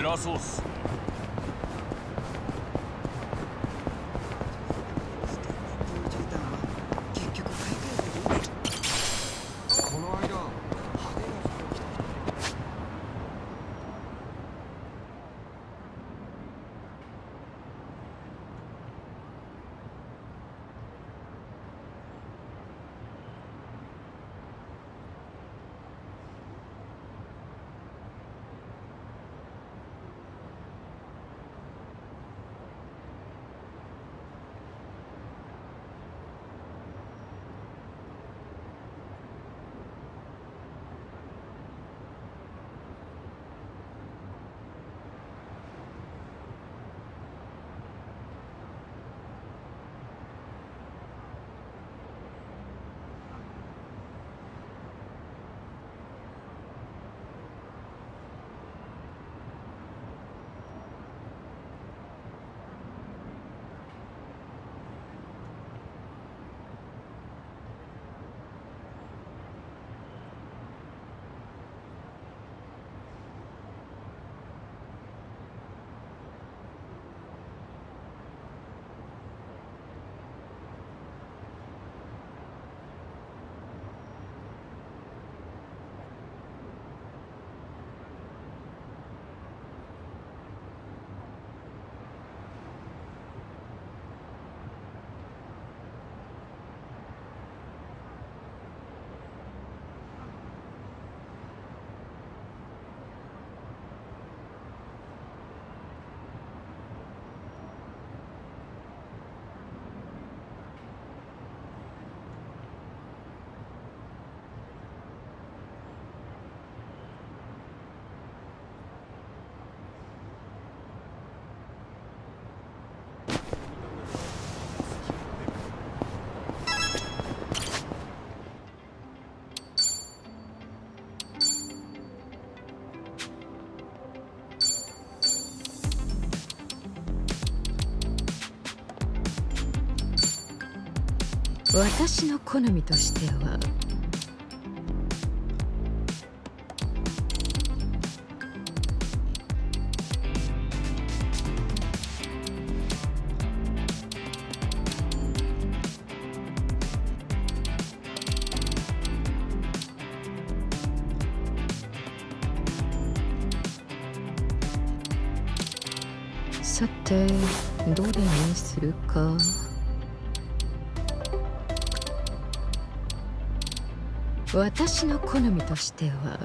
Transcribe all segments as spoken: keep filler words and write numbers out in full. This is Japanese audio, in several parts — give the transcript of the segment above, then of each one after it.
偉そうっす。 私の好みとしてはさてどれにするか。私の好みとしては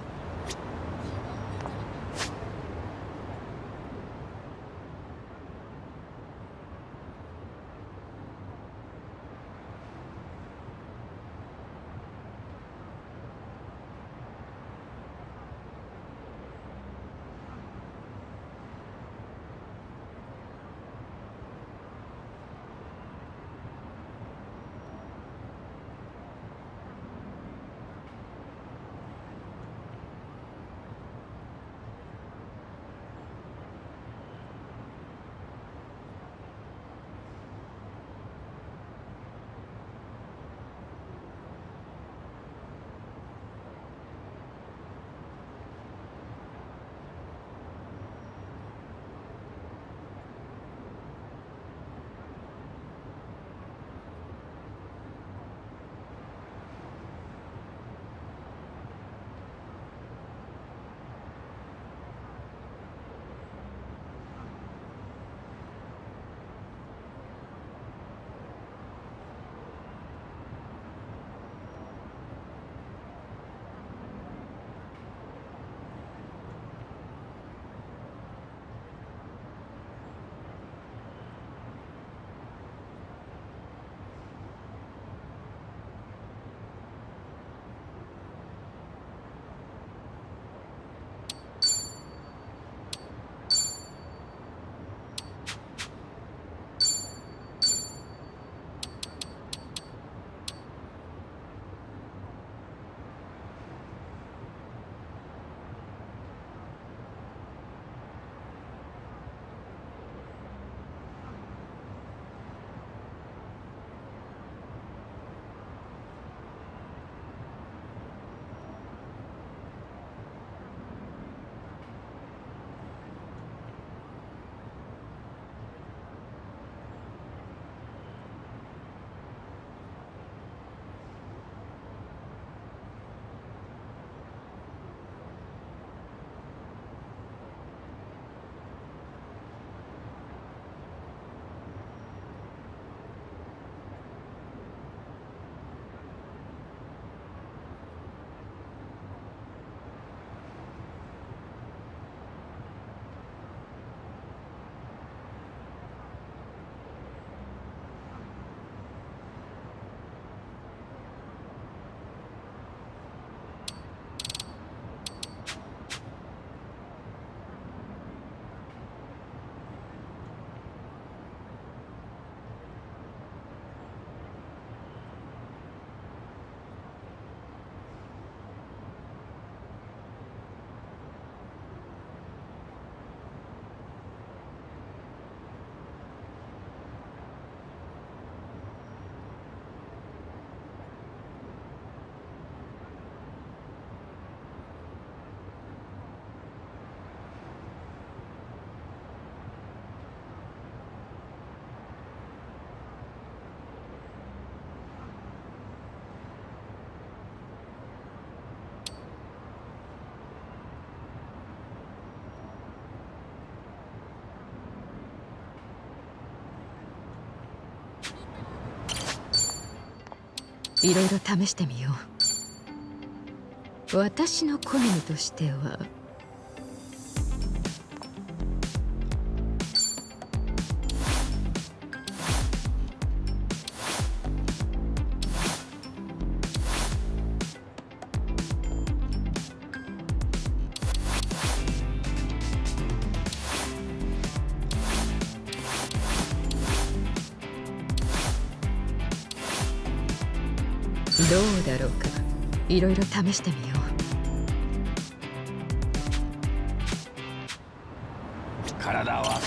いろいろ試してみよう。私の好みとしてはどうだろうか。いろいろ試してみよう。 体は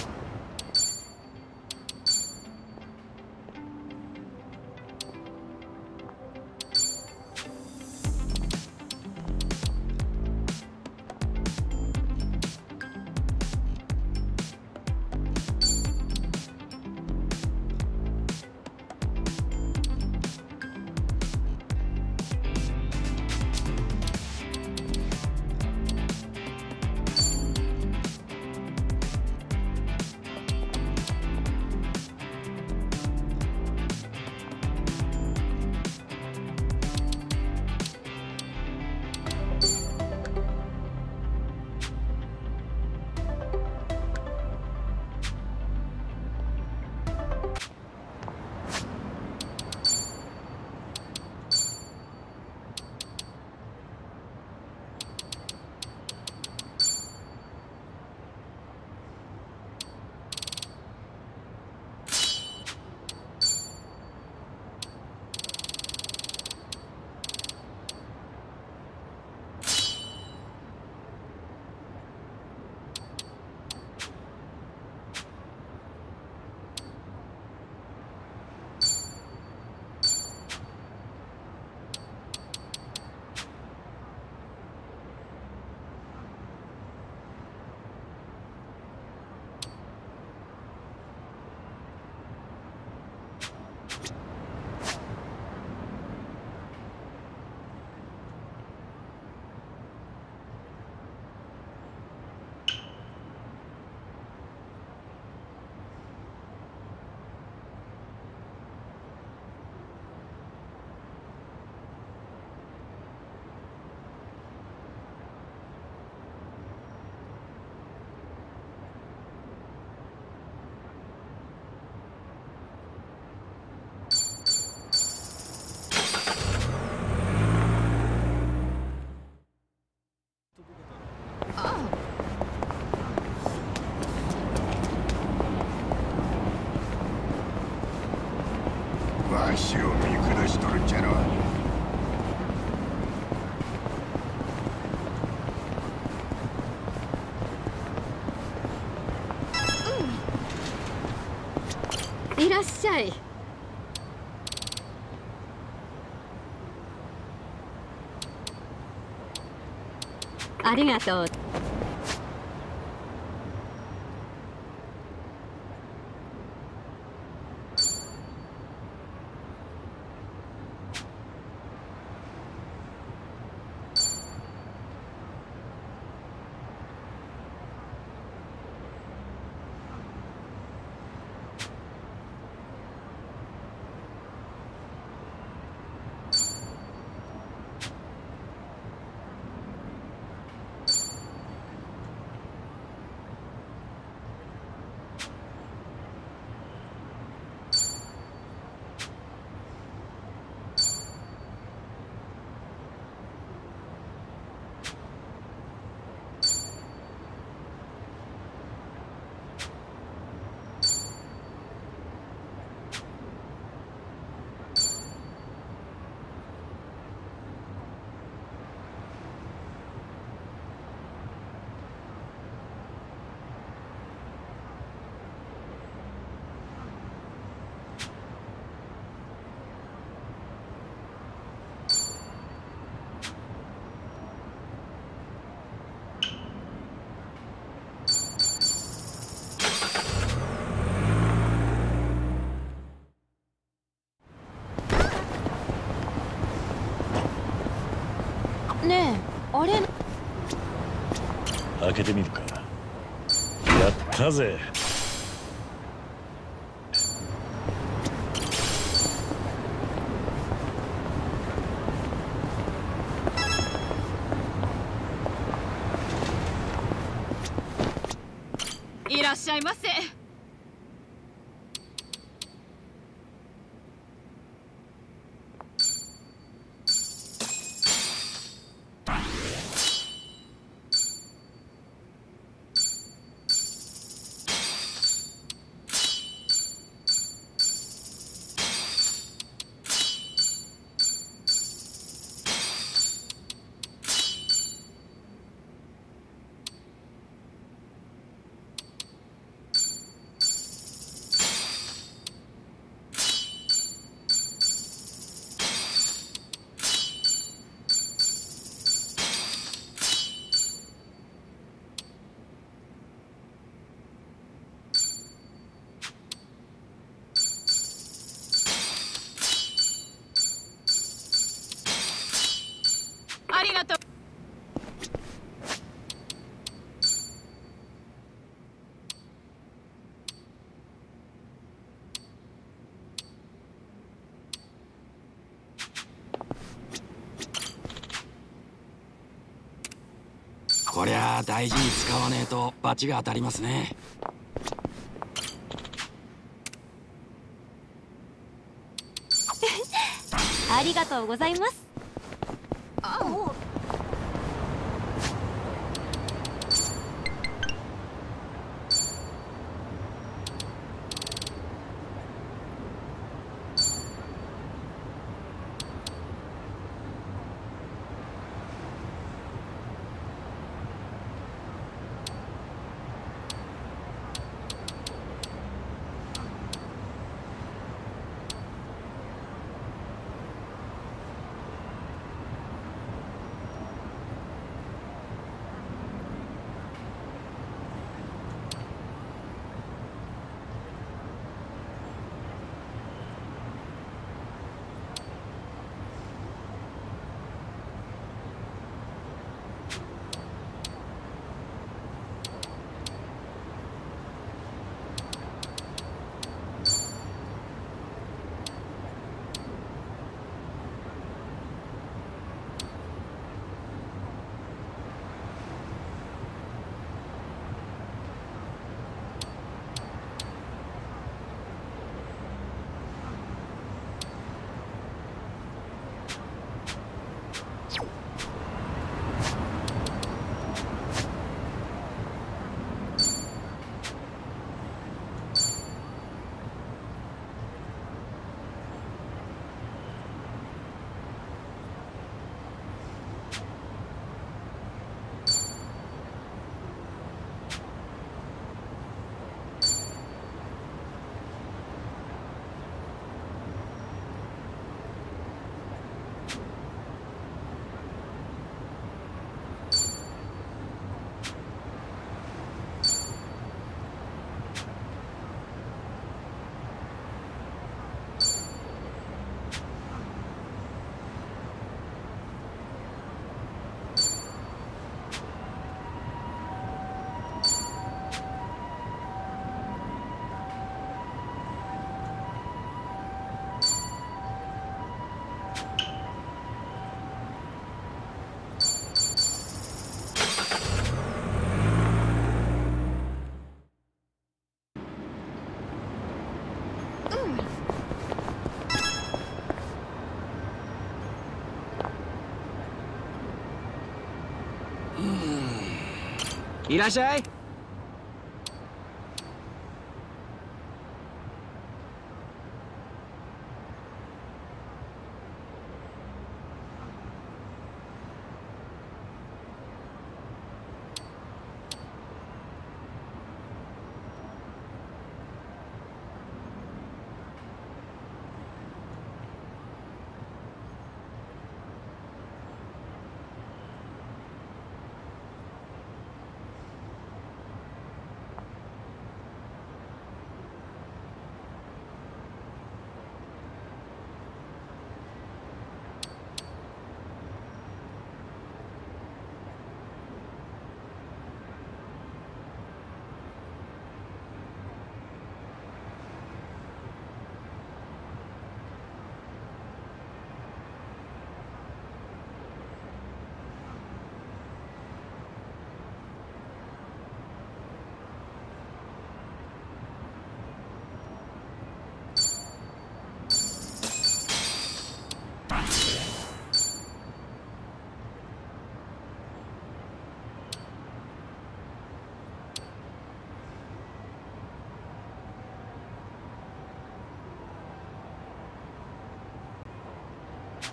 わしを見下しとるんじゃろ。 いらっしゃい。ありがとう。ねえ、あれ開けてみるか。やったぜ。 らっしゃいませ。ありがとう。 こりゃあ大事に使わねえと罰が当たりますね。 ありがとうございます。 あおいらっしゃい。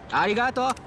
ありがとう。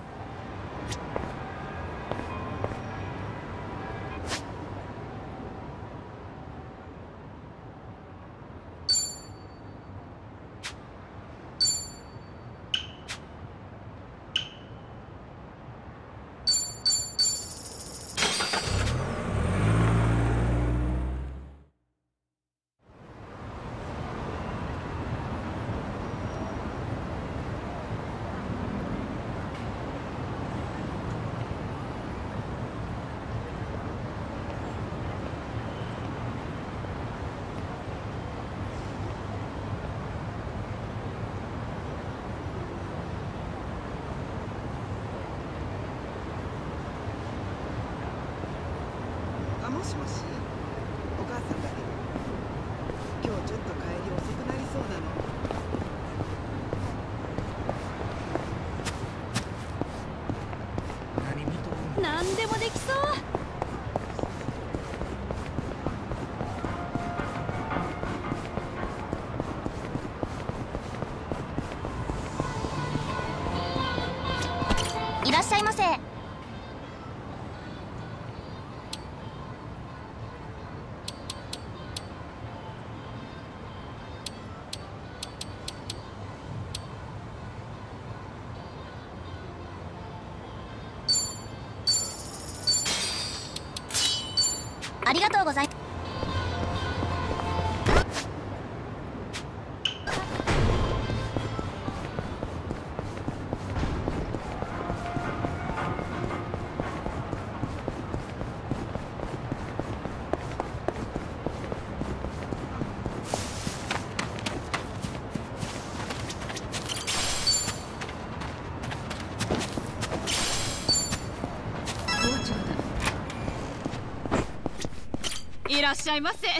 あ、もしもし、お母さんだけど、今日ちょっと帰り遅くなりそうなの。 何見とるん？ 何でもできそう。いらっしゃいませ。ありがとうございます。 校長だ。 いらっしゃいませ。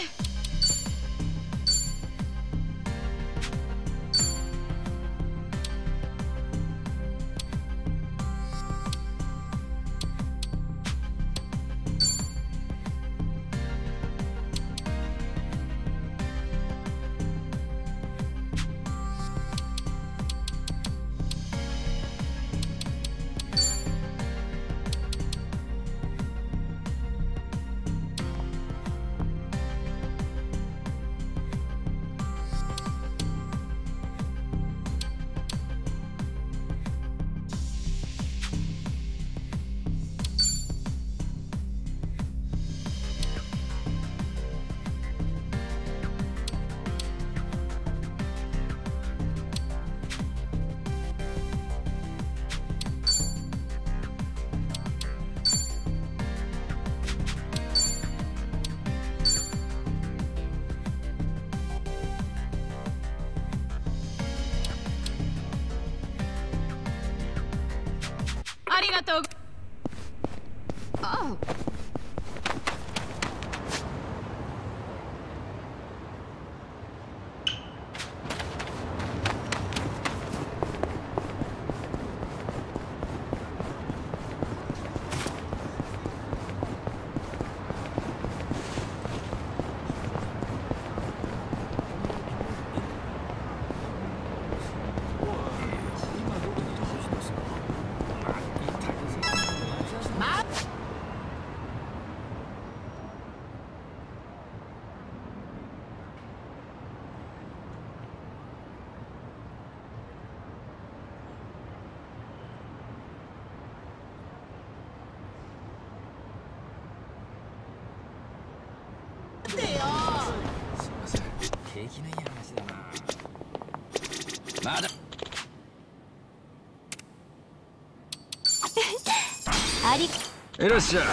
ありがとう。ああ。 すいません。景気のいい話だな。まだ。 あり。 いらっしゃい。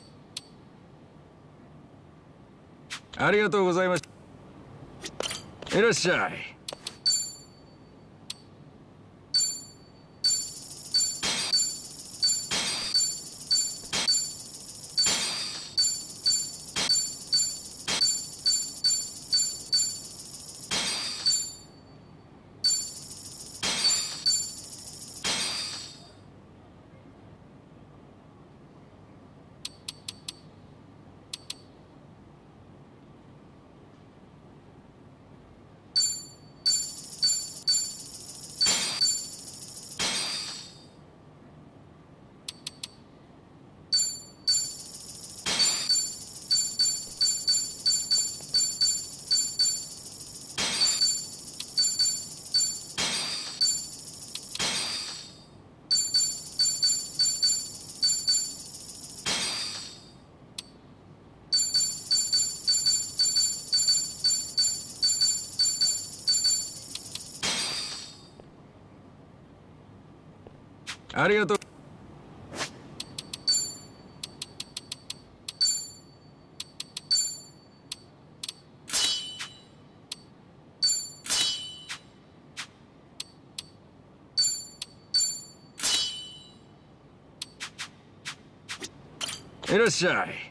ありがとうございました。 いらっしゃい。ありがとう。いらっしゃい。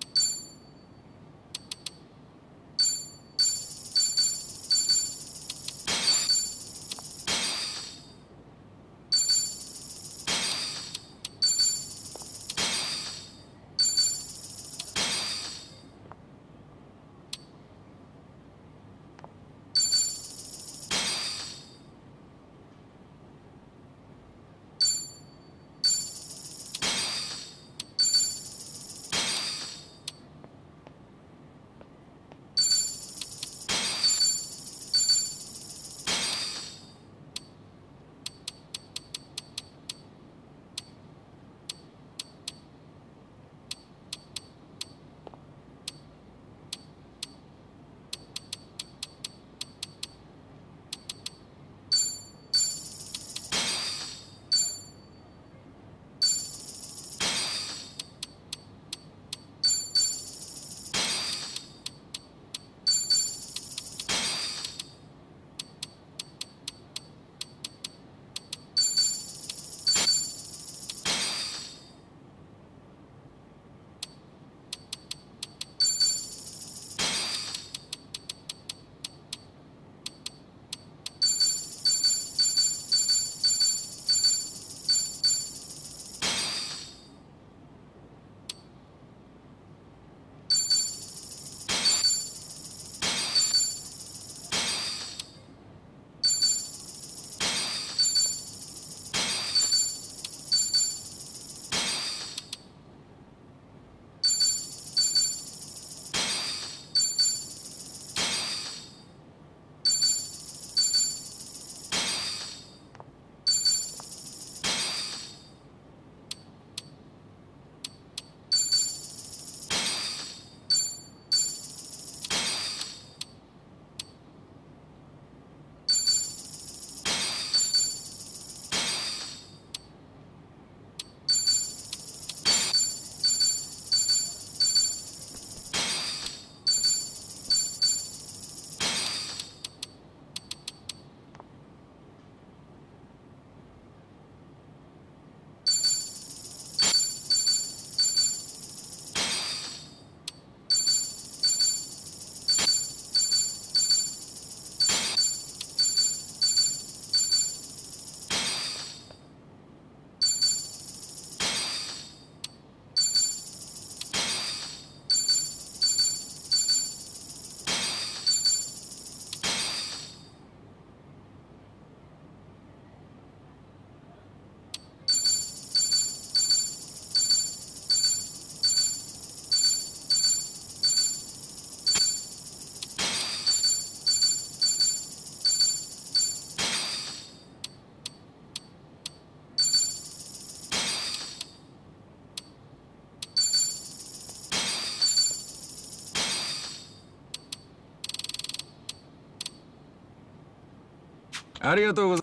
ありがとうございます。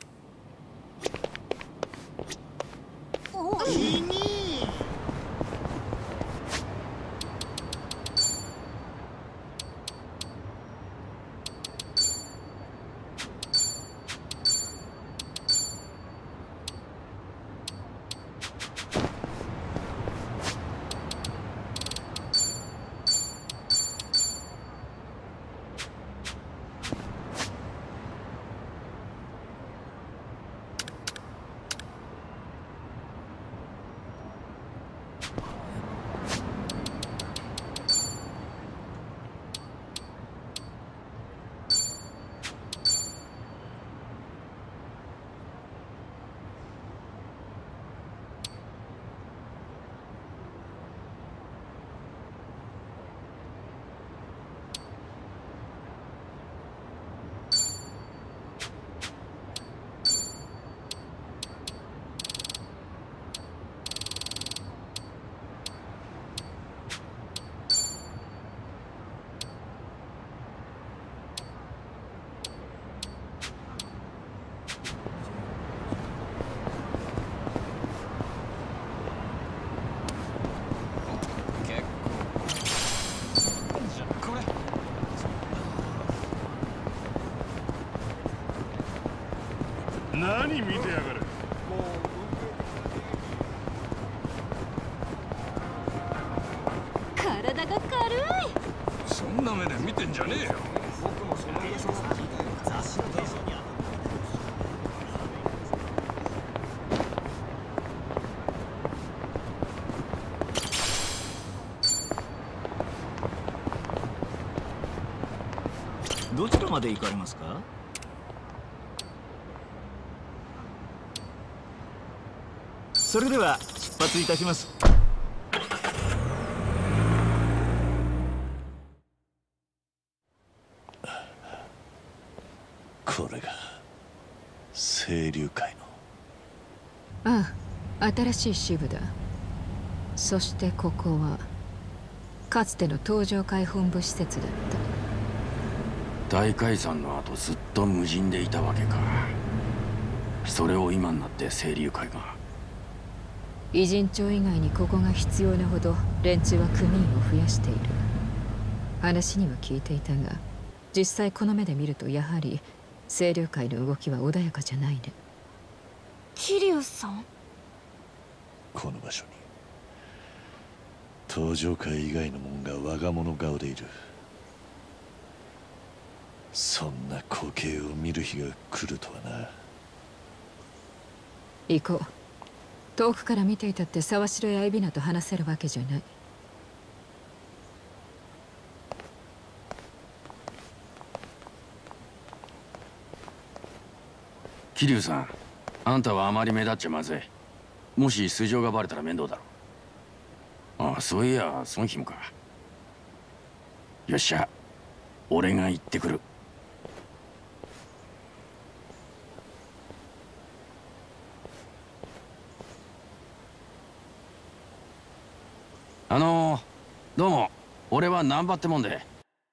何見てやがる。 体が軽い。 そんな目で見てんじゃねえよ。 僕もその噂なら聞いたよ。雑誌のテンションにどちらまで行かれますか？それでは出発いたします。 これが清流会の。ああ、新しい支部だ。そしてここはかつての東上会本部施設だった。 大解散の後ずっと無人でいたわけか。それを今になって清流会が。 偉人帳以外にここが必要なほど連中は組員を増やしている。話には聞いていたが、実際この目で見るとやはり清流会の動きは穏やかじゃないね。 桐生さん。 この場所に東上会以外の者が我が物顔でいる。そんな光景を見る日が来るとはな。 行こう。遠くから見ていたって沢城や海老名と話せるわけじゃない。 桐生さん、あんたはあまり目立っちゃまずい。もし素性がバレたら面倒だろ。ああ、そういや孫姫か。よっしゃ、俺が行ってくる。あのー、どうも。俺は難波ってもんで。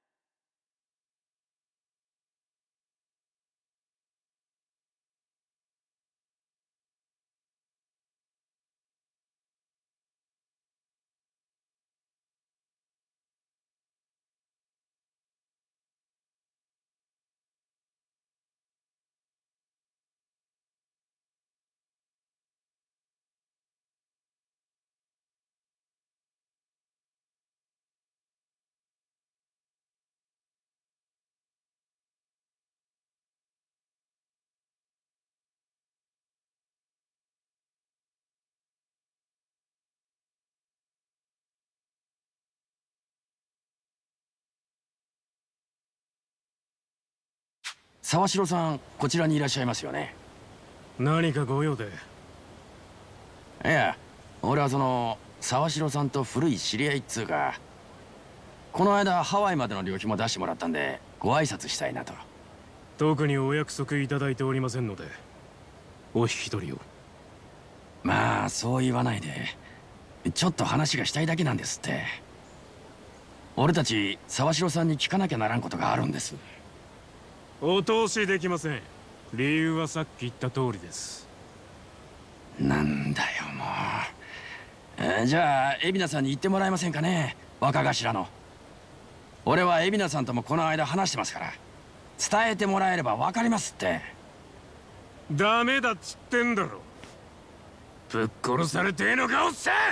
沢城さん、こちらにいらっしゃいますよね。 何かご用で？ いや、俺はその沢城さんと古い知り合いっつうか、この間ハワイまでの旅費も出してもらったんでご挨拶したいなと。 特にお約束いただいておりませんのでお引き取りを。 まあそう言わないで、ちょっと話がしたいだけなんですって。俺たち沢城さんに聞かなきゃならんことがあるんです。 お通しできません。理由はさっき言った通りです。 なんだよもう。えー、じゃあ海老名さんに言ってもらえませんかね、若頭の。俺は海老名さんともこの間話してますから、伝えてもらえれば分かりますって。 ダメだっつってんだろ。ぶっ殺されてえのかおっさん。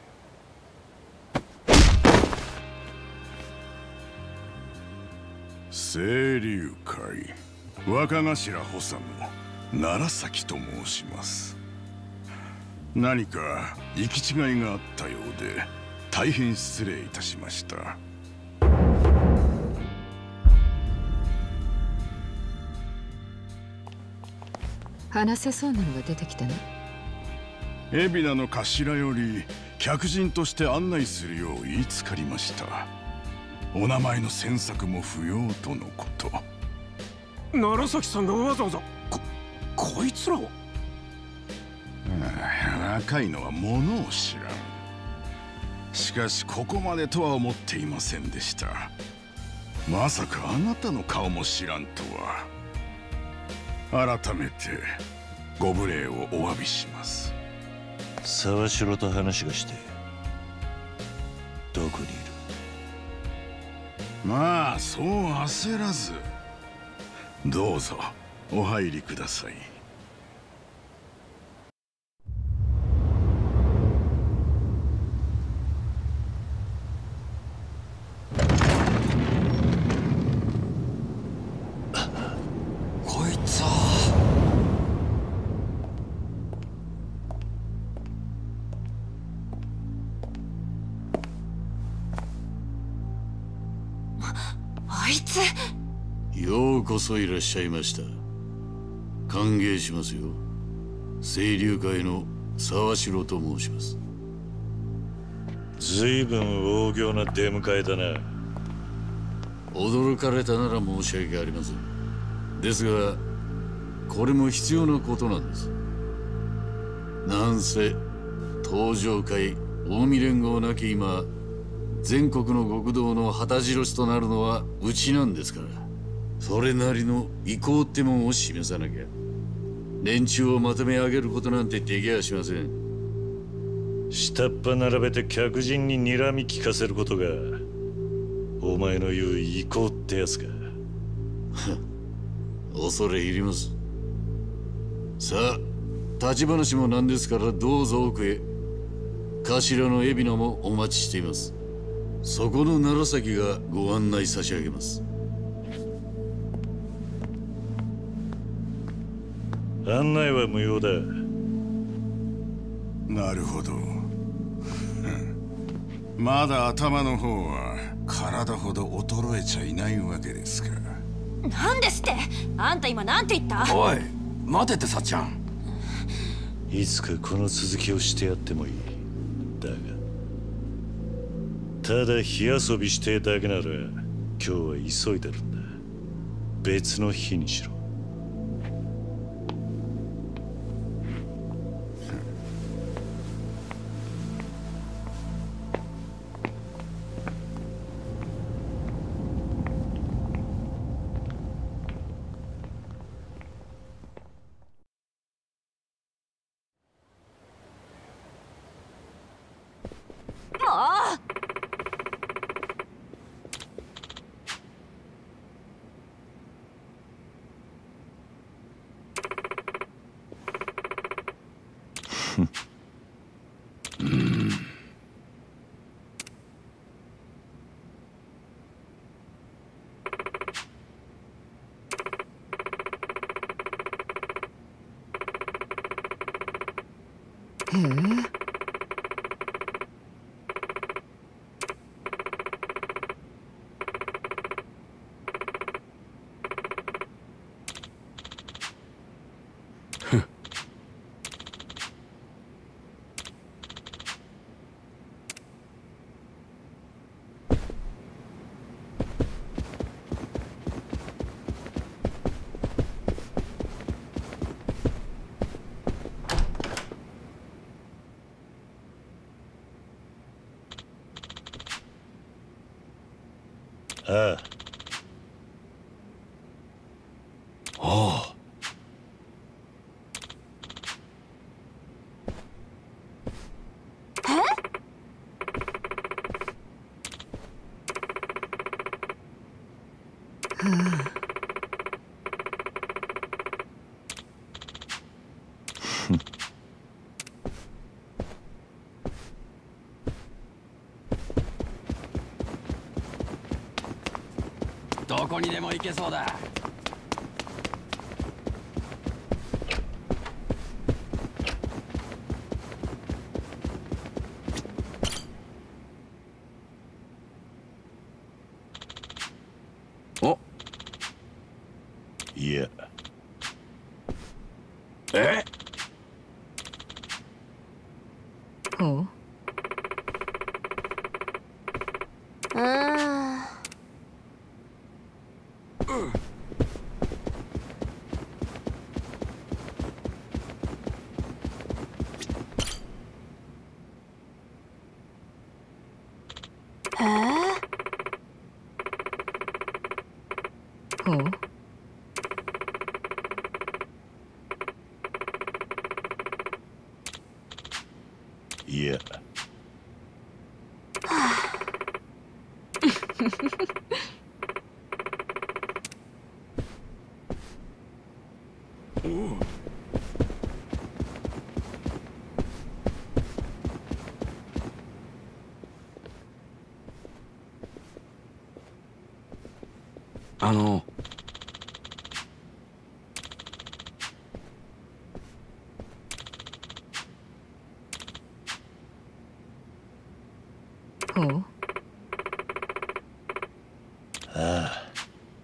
清流会若頭補佐の楢崎と申します。何か行き違いがあったようで大変失礼いたしました。 話せそうなのが出てきたね。 海老名の頭より客人として案内するよう言いつかりました。お名前の詮索も不要とのこと。 楢崎さんがわざわざここいつらを。 若いのは物を知らん。しかしここまでとは思っていませんでした。まさかあなたの顔も知らんとは。改めてご無礼をお詫びします。 沢城と話がしてどこにいる？ まあそう焦らずどうぞお入りください。 。 ようこそいらっしゃいました。歓迎しますよ。清流会の沢城と申します。 ずいぶん大行な出迎えだな。 驚かれたなら申し訳ありません。ですがこれも必要なことなんです。なんせ東上会近江連合なき今、全国の極道の旗印となるのはうちなんですから、それなりの意向ってもんを示さなきゃ連中をまとめ上げることなんてできやしません。 下っ端並べて客人に睨み聞かせることがお前の言う意向ってやつか。 恐れ入ります。さあ立ち話もなんですからどうぞ奥へ。頭の海老名もお待ちしています。そこの楢崎がご案内差し上げます。 案内は無用だ。 なるほど。まだ頭の方は体ほど衰えちゃいないわけですか。 なんですって。あんた今なんて言った？ おい待てってさっちゃん。 いつかこの続きをしてやってもいい。だがただ火遊びしてだけなら今日は急いでるんだ。別の日にしろ。 へえ。 ああ。 おう。どこにでも行けそうだ。お。 いや。 え？ ほう。ほう。 いや。 あのほう。 ああ、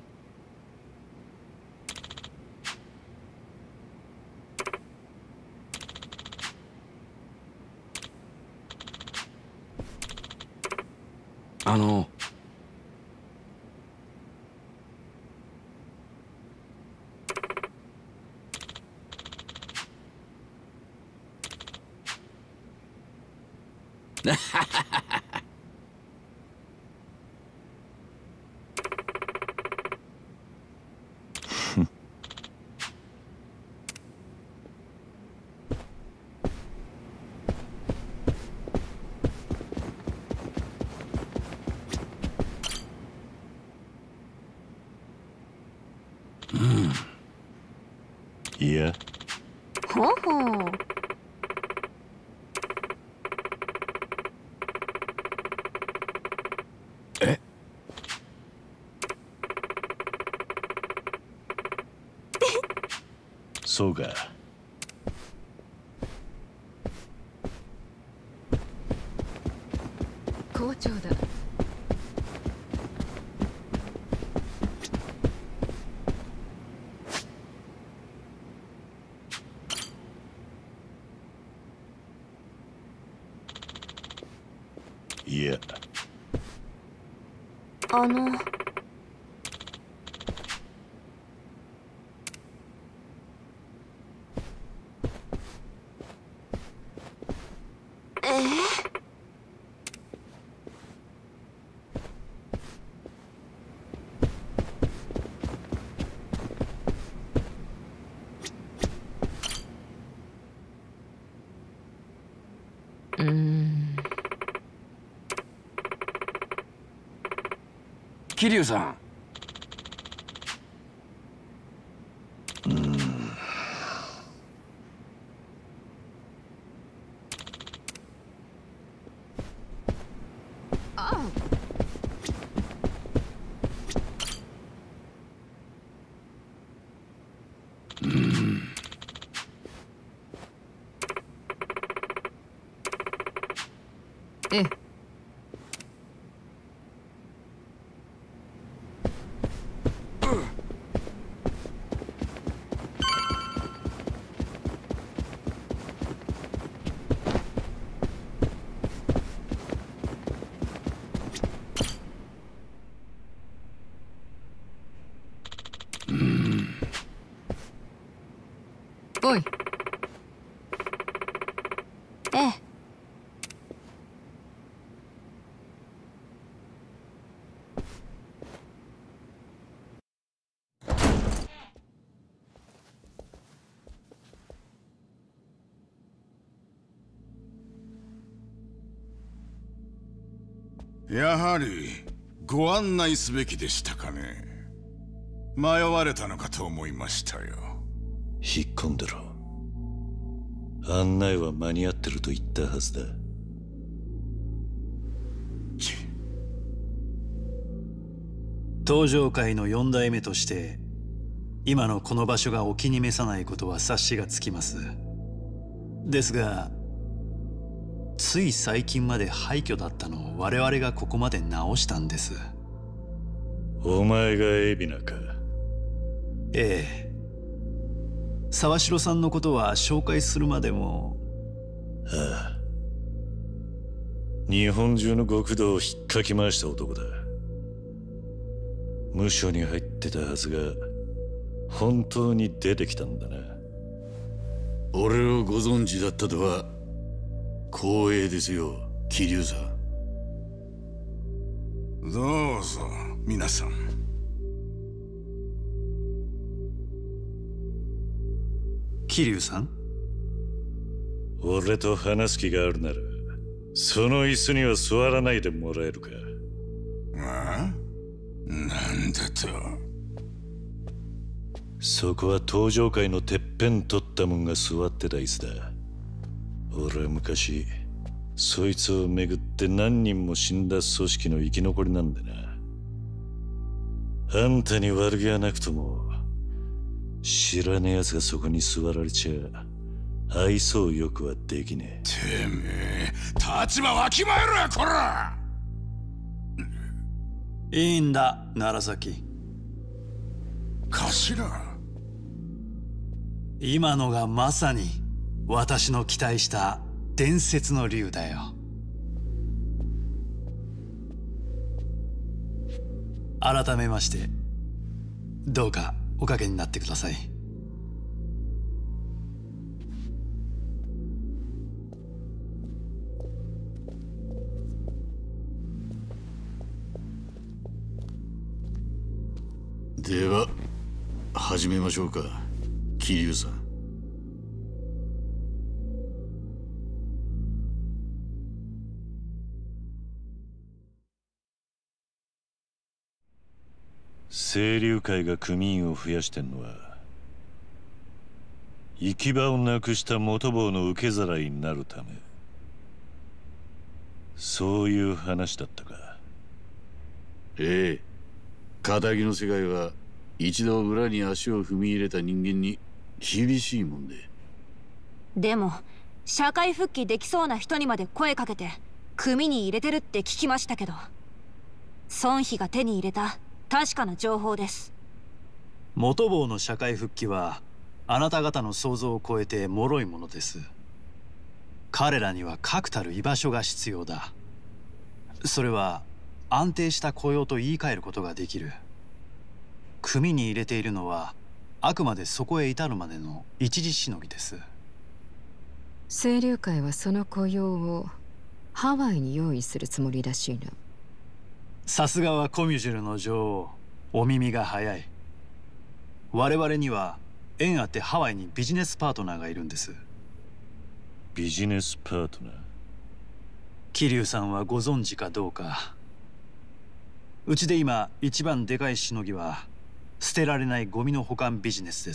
あのいや、 ほうほう。 えそうか。 校長だ。 いや、 あのえーうーん。 桐生さん。 ああ。ええ。おい。ええ。 やはりご案内すべきでしたかね。迷われたのかと思いましたよ。 引っ込んでろ。案内は間に合ってると言ったはずだ。 東上界の四代目として今のこの場所がお気に召さないことは察しがつきます。ですがつい最近まで廃墟だったのを我々がここまで直したんです。 お前が海老名か。 ええ。沢城さんのことは紹介するまでも。 ああ、日本中の極道を引っかき回した男だ。無所に入ってたはずが本当に出てきたんだな。 俺をご存知だったとは光栄ですよ、桐生さん。 どうぞ皆さん。 桐生さん、 俺と話す気があるならその椅子には座らないでもらえるか。 ああ、なんだと。 そこは東上界のてっぺん取ったもんが座ってた椅子だ。俺は昔そいつをめぐって何人も死んだ組織の生き残りなんでな。あんたに悪気はなくとも知らねえ奴がそこに座られちゃ愛想よくはできねえ。てめえ立場わきまえろやこら。 いいんだ楢崎。 頭、 今のがまさに私の期待した伝説の竜だよ。 改めましてどうかおかけになってください。 では始めましょうか、桐生さん。 清流会が組員を増やしてんのは行き場をなくした元坊の受け皿になるため、そういう話だったか。 ええ、仇の世界は一度裏に足を踏み入れた人間に厳しいもんで。 でも社会復帰できそうな人にまで声かけて組に入れてるって聞きましたけど、孫妃が手に入れた確かな情報です。 元坊の社会復帰はあなた方の想像を超えて脆いものです。彼らには確たる居場所が必要だ。それは安定した雇用と言い換えることができる。組に入れているのはあくまでそこへ至るまでの一時しのぎです。 清流会はその雇用をハワイに用意するつもりらしいな。 さすがはコミュジュルの女王、お耳が早い。我々には縁あってハワイにビジネスパートナーがいるんです。 ビジネスパートナー？ 桐生さんはご存知かどうか。うちで今一番でかいしのぎは捨てられないゴミの保管ビジネスです。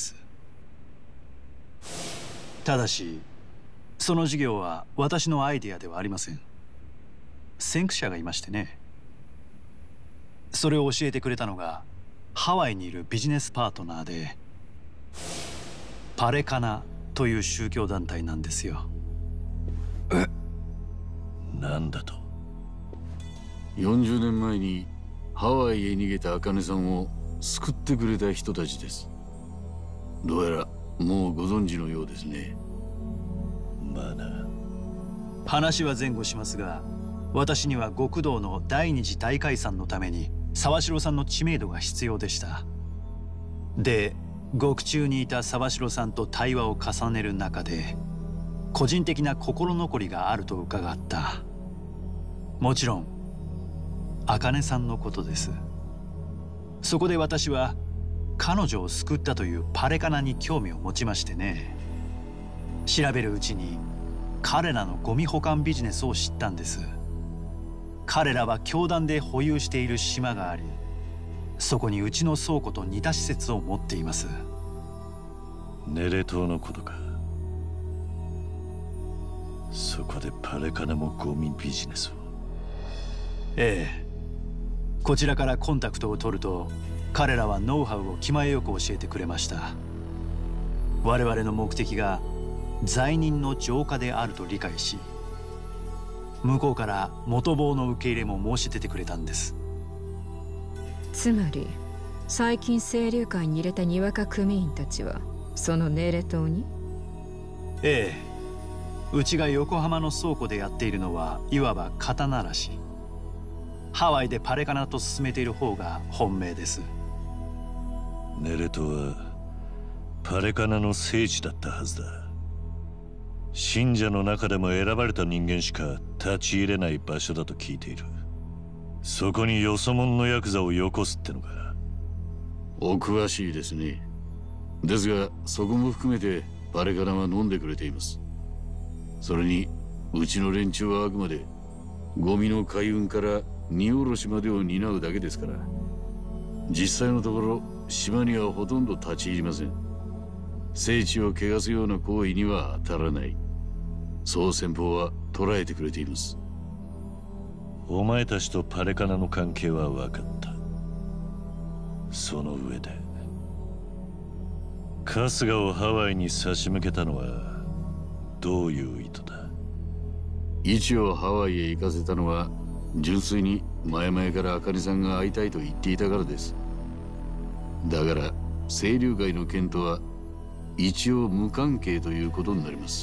ただしその事業は私のアイデアではありません。先駆者がいましてね。それを教えてくれたのがハワイにいるビジネスパートナーで、パレカナという宗教団体なんですよ。 え、なんだと？ よんじゅうねんまえにハワイへ逃げた茜さんを救ってくれた人たちです。どうやらもうご存知のようですね。 まあな。 話は前後しますが、私には極道の第二次大解散のために沢城さんの知名度が必要でした。で、獄中にいた沢城さんと対話を重ねる中で個人的な心残りがあると伺った。もちろん茜さんのことです。そこで私は彼女を救ったというパレカナに興味を持ちましてね。調べるうちに彼らのゴミ保管ビジネスを知ったんです。彼らは教団で保有している島があり、そこにうちの倉庫と似た施設を持っています。 ネレ島のことか。そこでパレカナもゴミビジネスを。 ええ、こちらからコンタクトを取ると彼らはノウハウを気前よく教えてくれました。我々の目的が罪人の浄化であると理解し、向こうから元坊の受け入れも申し出てくれたんです。 つまり最近清流会に入れたにわか組員たちはそのネレ島に？ ええ、うちが横浜の倉庫でやっているのはいわば肩慣らし。ハワイでパレカナと進めている方が本命です。 ネレ島はパレカナの聖地だったはずだ。信者の中でも選ばれた人間しか立ち入れない場所だと聞いている。そこによそ者のヤクザをよこすってのか。 お詳しいですね。ですがそこも含めてパレカナは飲んでくれています。それにうちの連中はあくまでゴミの海運から荷下ろしまでを担うだけですから、実際のところ島にはほとんど立ち入りません。聖地を汚すような行為には当たらない、そう先方は捉えてくれています。 お前たちとパレカナの関係は分かった。その上で春日をハワイに差し向けたのはどういう意図だ？ 一をハワイへ行かせたのは純粋に前々から茜さんが会いたいと言っていたからです。だから清流会の件とは一応無関係ということになります。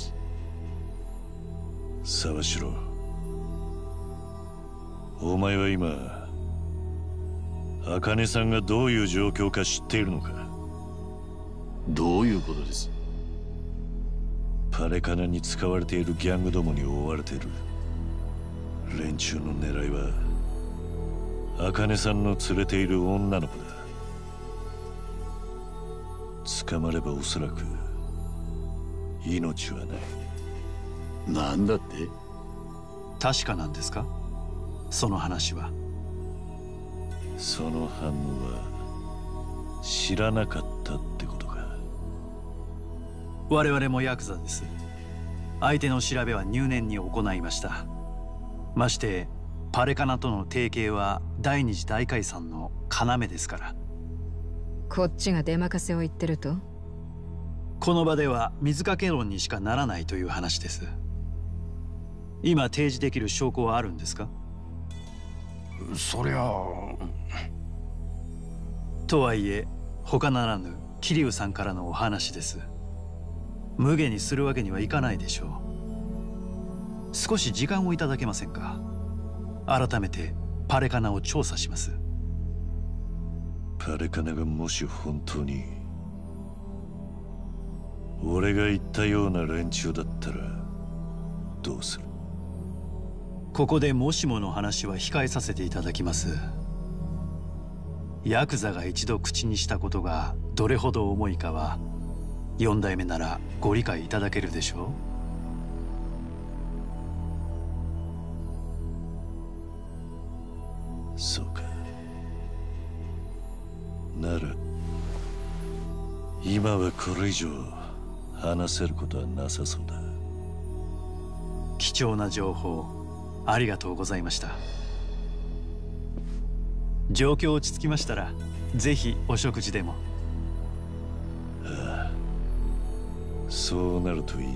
沢城、お前は今茜さんがどういう状況か知っているのか？ どういうことです？ パレカナに使われているギャングどもに追われている。連中の狙いは茜さんの連れている女の子だ。捕まればおそらく命はない。 なんだって？ 確かなんですか、その話は？ その反応は知らなかったってことか。 我々もヤクザです。相手の調べは入念に行いました。ましてパレカナとの提携は第二次大解散の要ですから。 こっちが出任せを言ってると？ この場では水かけ論にしかならないという話です。今提示できる証拠はあるんですか？ そりゃあ。 とはいえ他ならぬ桐生さんからのお話です。無下にするわけにはいかないでしょう。少し時間をいただけませんか？改めてパレカナを調査します。 パレカナがもし本当に俺が言ったような連中だったらどうする？ ここでもしもの話は控えさせていただきます。ヤクザが一度口にしたことがどれほど重いかは四代目ならご理解いただけるでしょう。そうか。なら今はこれ以上話せることはなさそうだ。 貴重な情報ありがとうございました。状況落ち着きましたらぜひお食事でも。 ああ、そうなるといいな。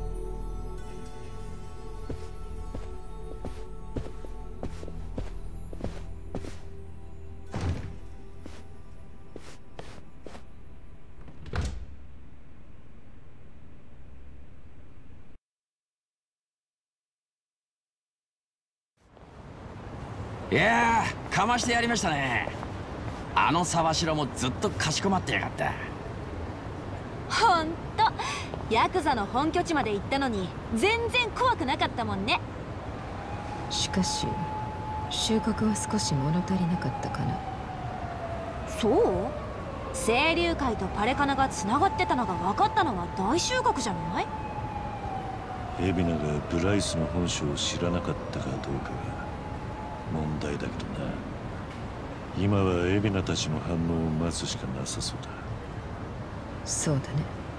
いやー、かましてやりましたね。あの沢城もずっとかしこまってやがった。 ほんとヤクザの本拠地まで行ったのに全然怖くなかったもんね。 しかし収穫は少し物足りなかったかな。 そう？清流会とパレカナがつながってたのが分かったのは大収穫じゃない？ 海老名がブライスの本性を知らなかったかどうかが問題だけどな。今は海老名たちの反応を待つしかなさそうだ。 そうだね。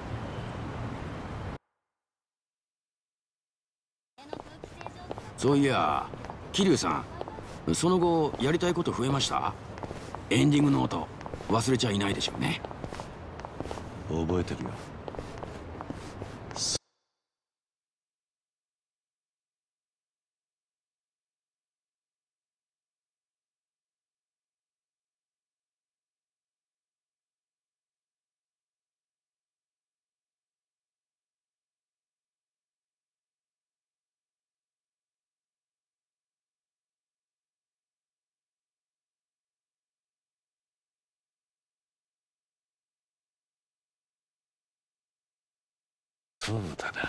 そういや、桐生さん、その後やりたいこと増えました？エンディングノート忘れちゃいないでしょうね。 覚えてるよ。そうだな。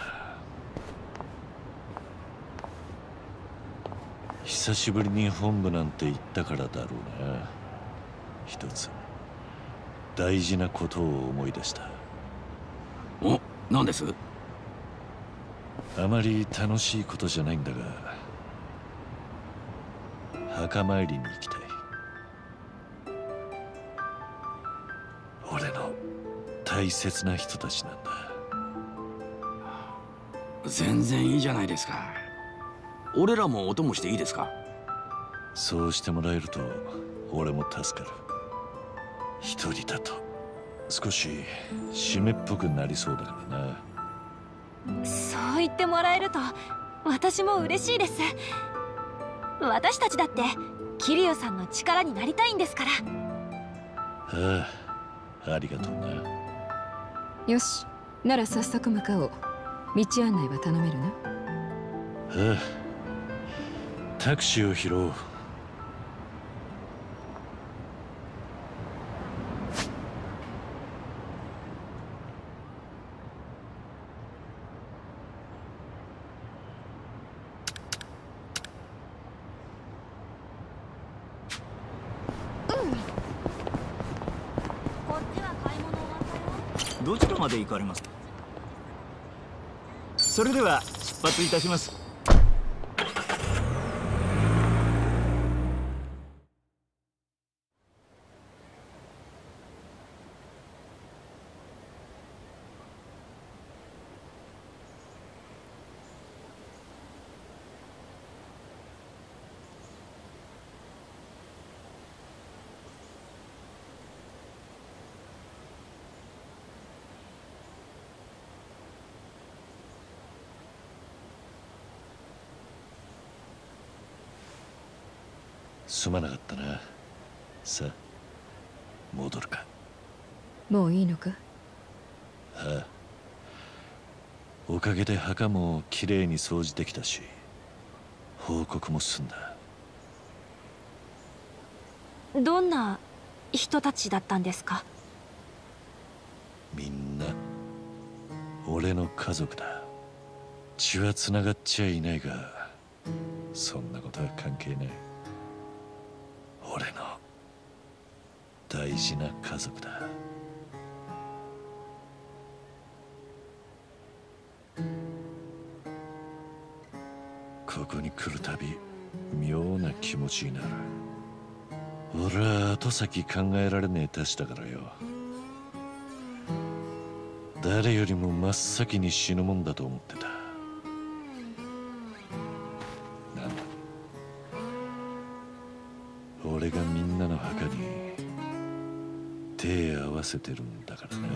久しぶりに本部なんて行ったからだろうな。一つ大事なことを思い出した。 お、何です？ あまり楽しいことじゃないんだが、墓参りに行きたい。俺の大切な人たちなんだ。 全然いいじゃないですか。俺らもお供していいですか？ そうしてもらえると俺も助かる。一人だと少し湿っぽくなりそうだからな。 そう言ってもらえると私も嬉しいです。私たちだって桐生さんの力になりたいんですから。 ああ、ありがとうな。 よし、なら早速向かおう。道案内は頼めるな。 ああ、タクシーを拾おう。 どちらまで行かれます？それでは出発いたします。 すまなかったな。さあ戻るか。 もういいのか？ ああ、おかげで墓もきれいに掃除できたし、報告も済んだ。 どんな人たちだったんですか？ みんな俺の家族だ。血はつながっちゃいないが、そんなことは関係ない。俺の大事な家族だ。ここに来るたび妙な気持ちになる。俺は後先考えられねえたちだからよ。誰よりも真っ先に死ぬもんだと思ってた。なんだ、俺がみんなの墓に手合わせてるんだからな。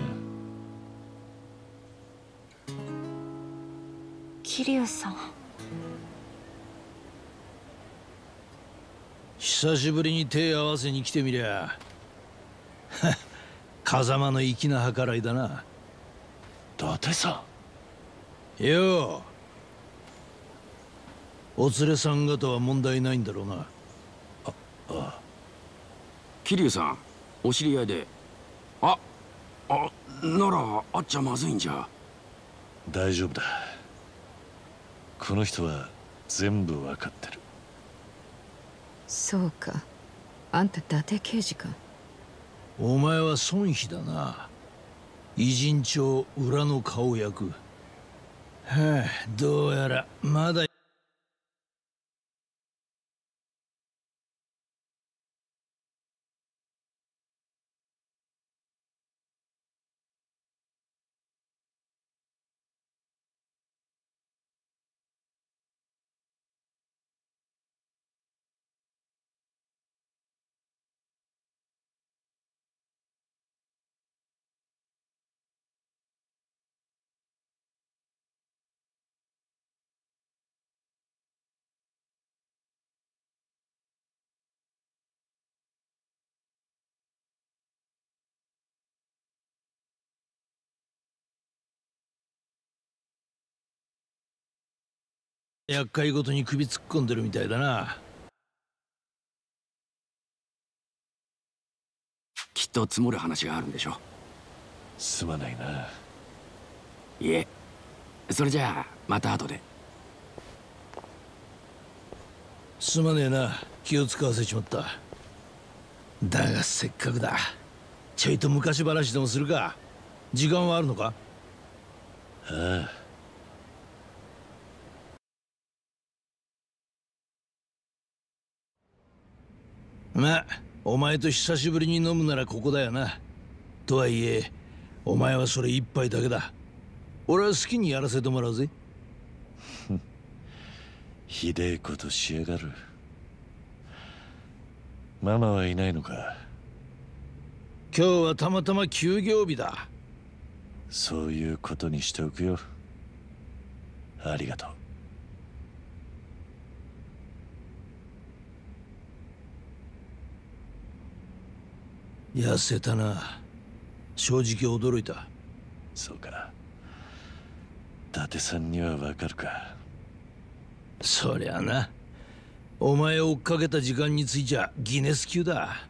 桐生さん、 久しぶりに手合わせに来てみりゃ風間の粋な計らいだな。 伊達さんよう、お連れさん方は問題ないんだろうな。あああ、桐生さんお知り合いで。ああ、なら会っちゃまずいんじゃ。 大丈夫だ。この人は全部わかってる。 そうか、あんた伊達刑事か。 お前は孫妃だな。偉人帳裏の顔役。はあ、どうやらまだ厄介ごとに首突っ込んでるみたいだな。 きっと積もる話があるんでしょ。 すまないな。 いえ、それじゃあまた後で。 すまねえな、気を使わせちまった。だがせっかくだ。ちょいと昔話でもするか。時間はあるのか？ ああ、 まあ、お前と久しぶりに飲むならここだよな。とはいえ、お前はそれ一杯だけだ。俺は好きにやらせてもらうぜ。 ひでえことしやがる。ママはいないのか？ 今日はたまたま休業日だ。 そういうことにしておくよ。ありがとう。痩せたな。正直驚いた。 そうか。伊達さんにはわかるか。 そりゃな。お前を追っかけた時間についちゃギネス級だ。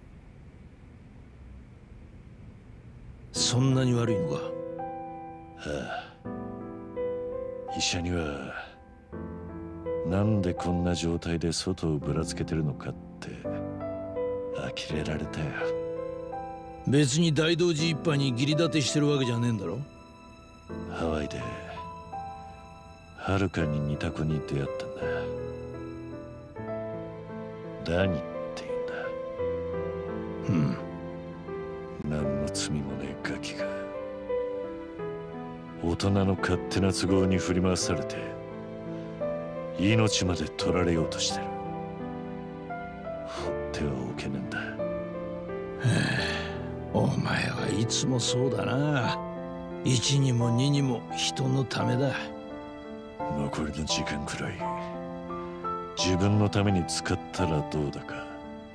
そんなに悪いのか？ はあ、医者にはなんでこんな状態で外をぶらつけてるのかって呆れられたよ。 別に大道寺一派に義理立てしてるわけじゃねえんだろ。 ハワイではるかに似た子に出会ったんだ。ダニって言うんだ。うん。何の罪もねえガキが大人の勝手な都合に振り回されて命まで取られようとしてる。放ってはおけねえんだ。 お前はいつもそうだな。一にも二にも人のためだ。 残りの時間くらい自分のために使ったらどうだか。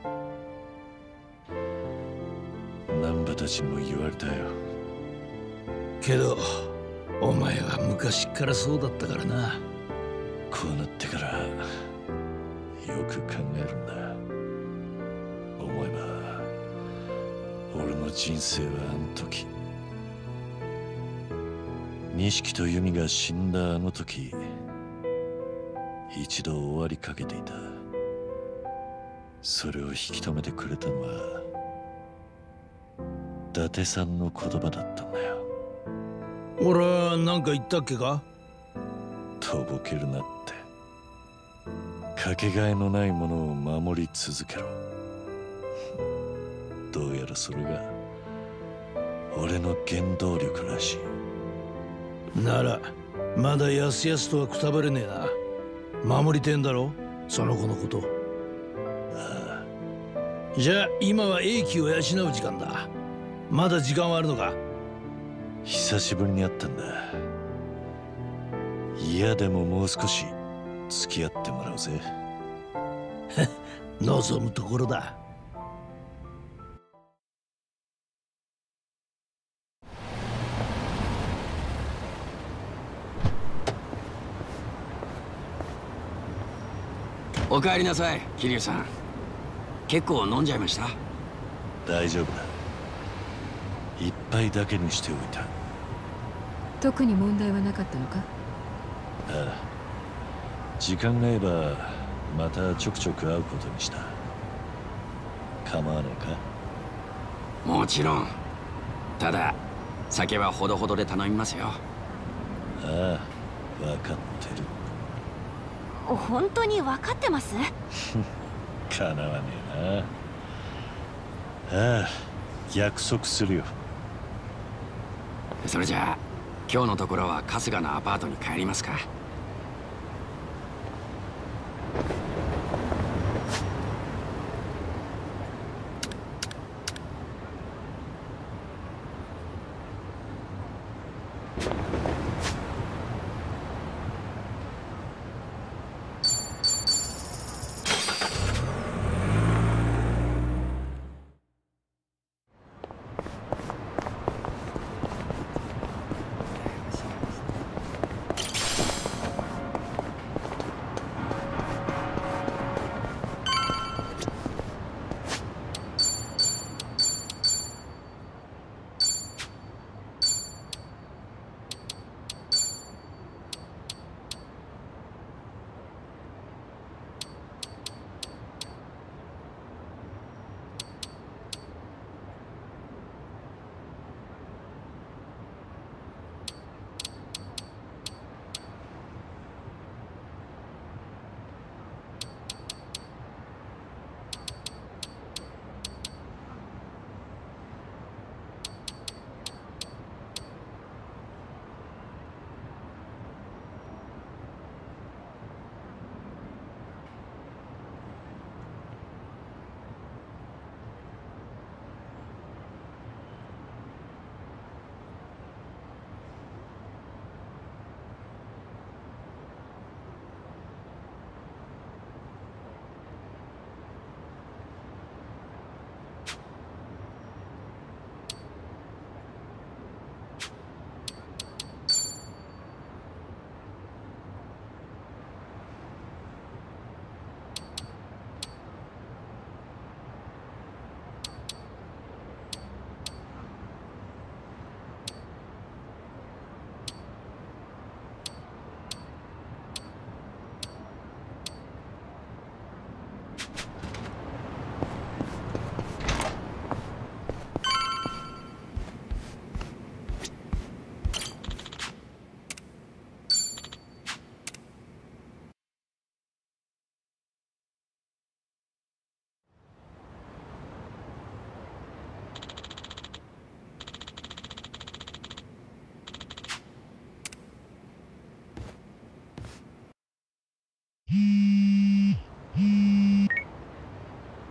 難波たちにも言われたよ。 けどお前は昔からそうだったからな。 こうなってからよく考えるんだ。思えば俺の人生はあの時、錦と由美が死んだあの時、一度終わりかけていた。それを引き止めてくれたのは伊達さんの言葉だったんだよ。 俺は何か言ったっけか。 とぼけるなって。かけがえのないものを守り続けろ。どうやらそれが俺の原動力らしい。 ならまだやすやすとはくたばれねえな。守りてんだろその子のこと。 ああ。じゃあ今は英気を養う時間だ。まだ時間はあるのか。 久しぶりに会ったんだ。嫌でももう少し付き合ってもらうぜ。 望むところだ。 お帰りなさい、桐生さん。結構飲んじゃいました？ 大丈夫だ。一杯だけにしておいた。 特に問題はなかったのか？ ああ。時間が合えばまたちょくちょく会うことにした。構わねえか？ もちろん。ただ酒はほどほどで頼みますよ。 ああ、分かってる。 本当に分かってます？ かなわねえな。ああ、約束するよ。 それじゃあ今日のところは春日のアパートに帰りますか。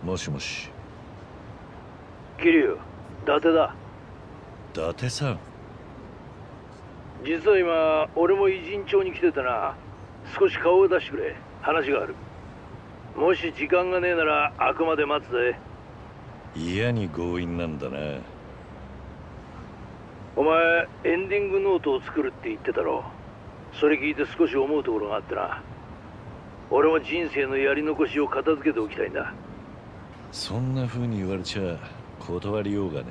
もしもし。 桐生、伊達だ。 伊達さん。 実は今俺も偉人町に来ててな。少し顔を出してくれ。話がある。もし時間がねえならあくまで待つぜ。 嫌に強引なんだな。 お前エンディングノートを作るって言ってたろ。それ聞いて少し思うところがあってな。俺も人生のやり残しを片付けておきたいんだ。 そんな風に言われちゃ断りようがね。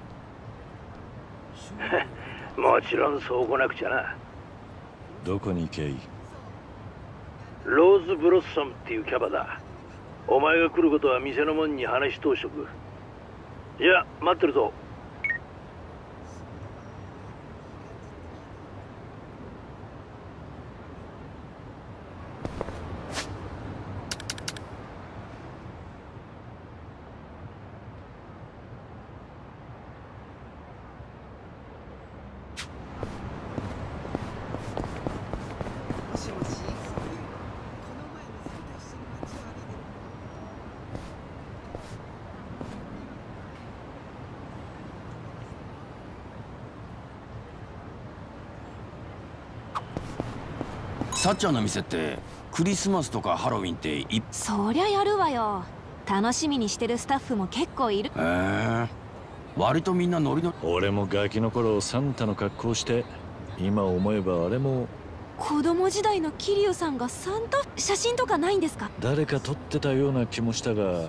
もちろんそうこなくちゃな。 どこに行けばいい？ ローズブロッサムっていうキャバだ。お前が来ることは店の門に話通しとく。じゃあ待ってるぞ。 さっちゃんの店ってクリスマスとかハロウィンっていそりゃやるわよ。楽しみにしてるスタッフも結構いる。 へえ、割とみんなノリの。 俺もガキの頃サンタの格好して、今思えばあれも子供時代の桐生さんがサンタ写真とかないんですか？ 誰か撮ってたような気もしたが。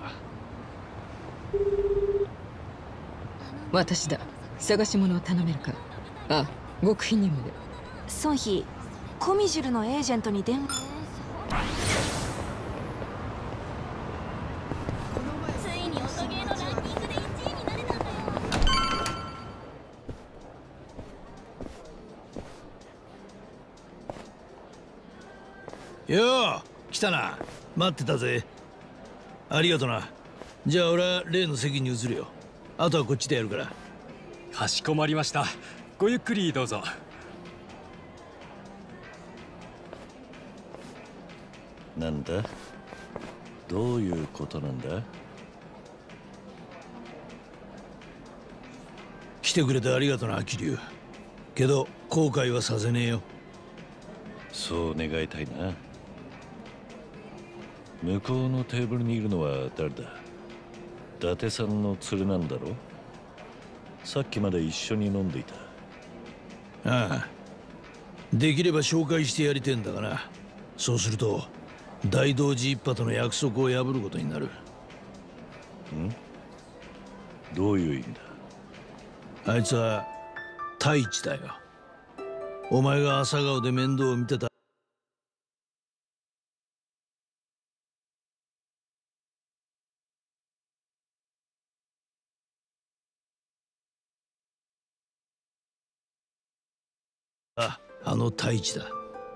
私だ。探し物を頼めるか？あ、極秘任務で。 ソンヒ、コミジュルのエージェントに電話。 ついに音ゲーのランキングでいちいになれたんだよ。よう来たな。待ってたぜ。ありがとな。じゃあ俺は例の席に移るよ。あとはこっちでやるから。 かしこまりました。ごゆっくりどうぞ。 なんだ？どういうことなんだ？ 来てくれてありがとな、桐生。けど後悔はさせねえよ。 そう願いたいな。向こうのテーブルにいるのは誰だ？伊達さんの連れなんだろ？さっきまで一緒に飲んでいた。 ああ、できれば紹介してやりてえんだがな。そうすると大道寺一派との約束を破ることになる。ん？ どういう意味だ？ あいつは太一だよ。お前が朝顔で面倒を見てた。あ、あの太一だ。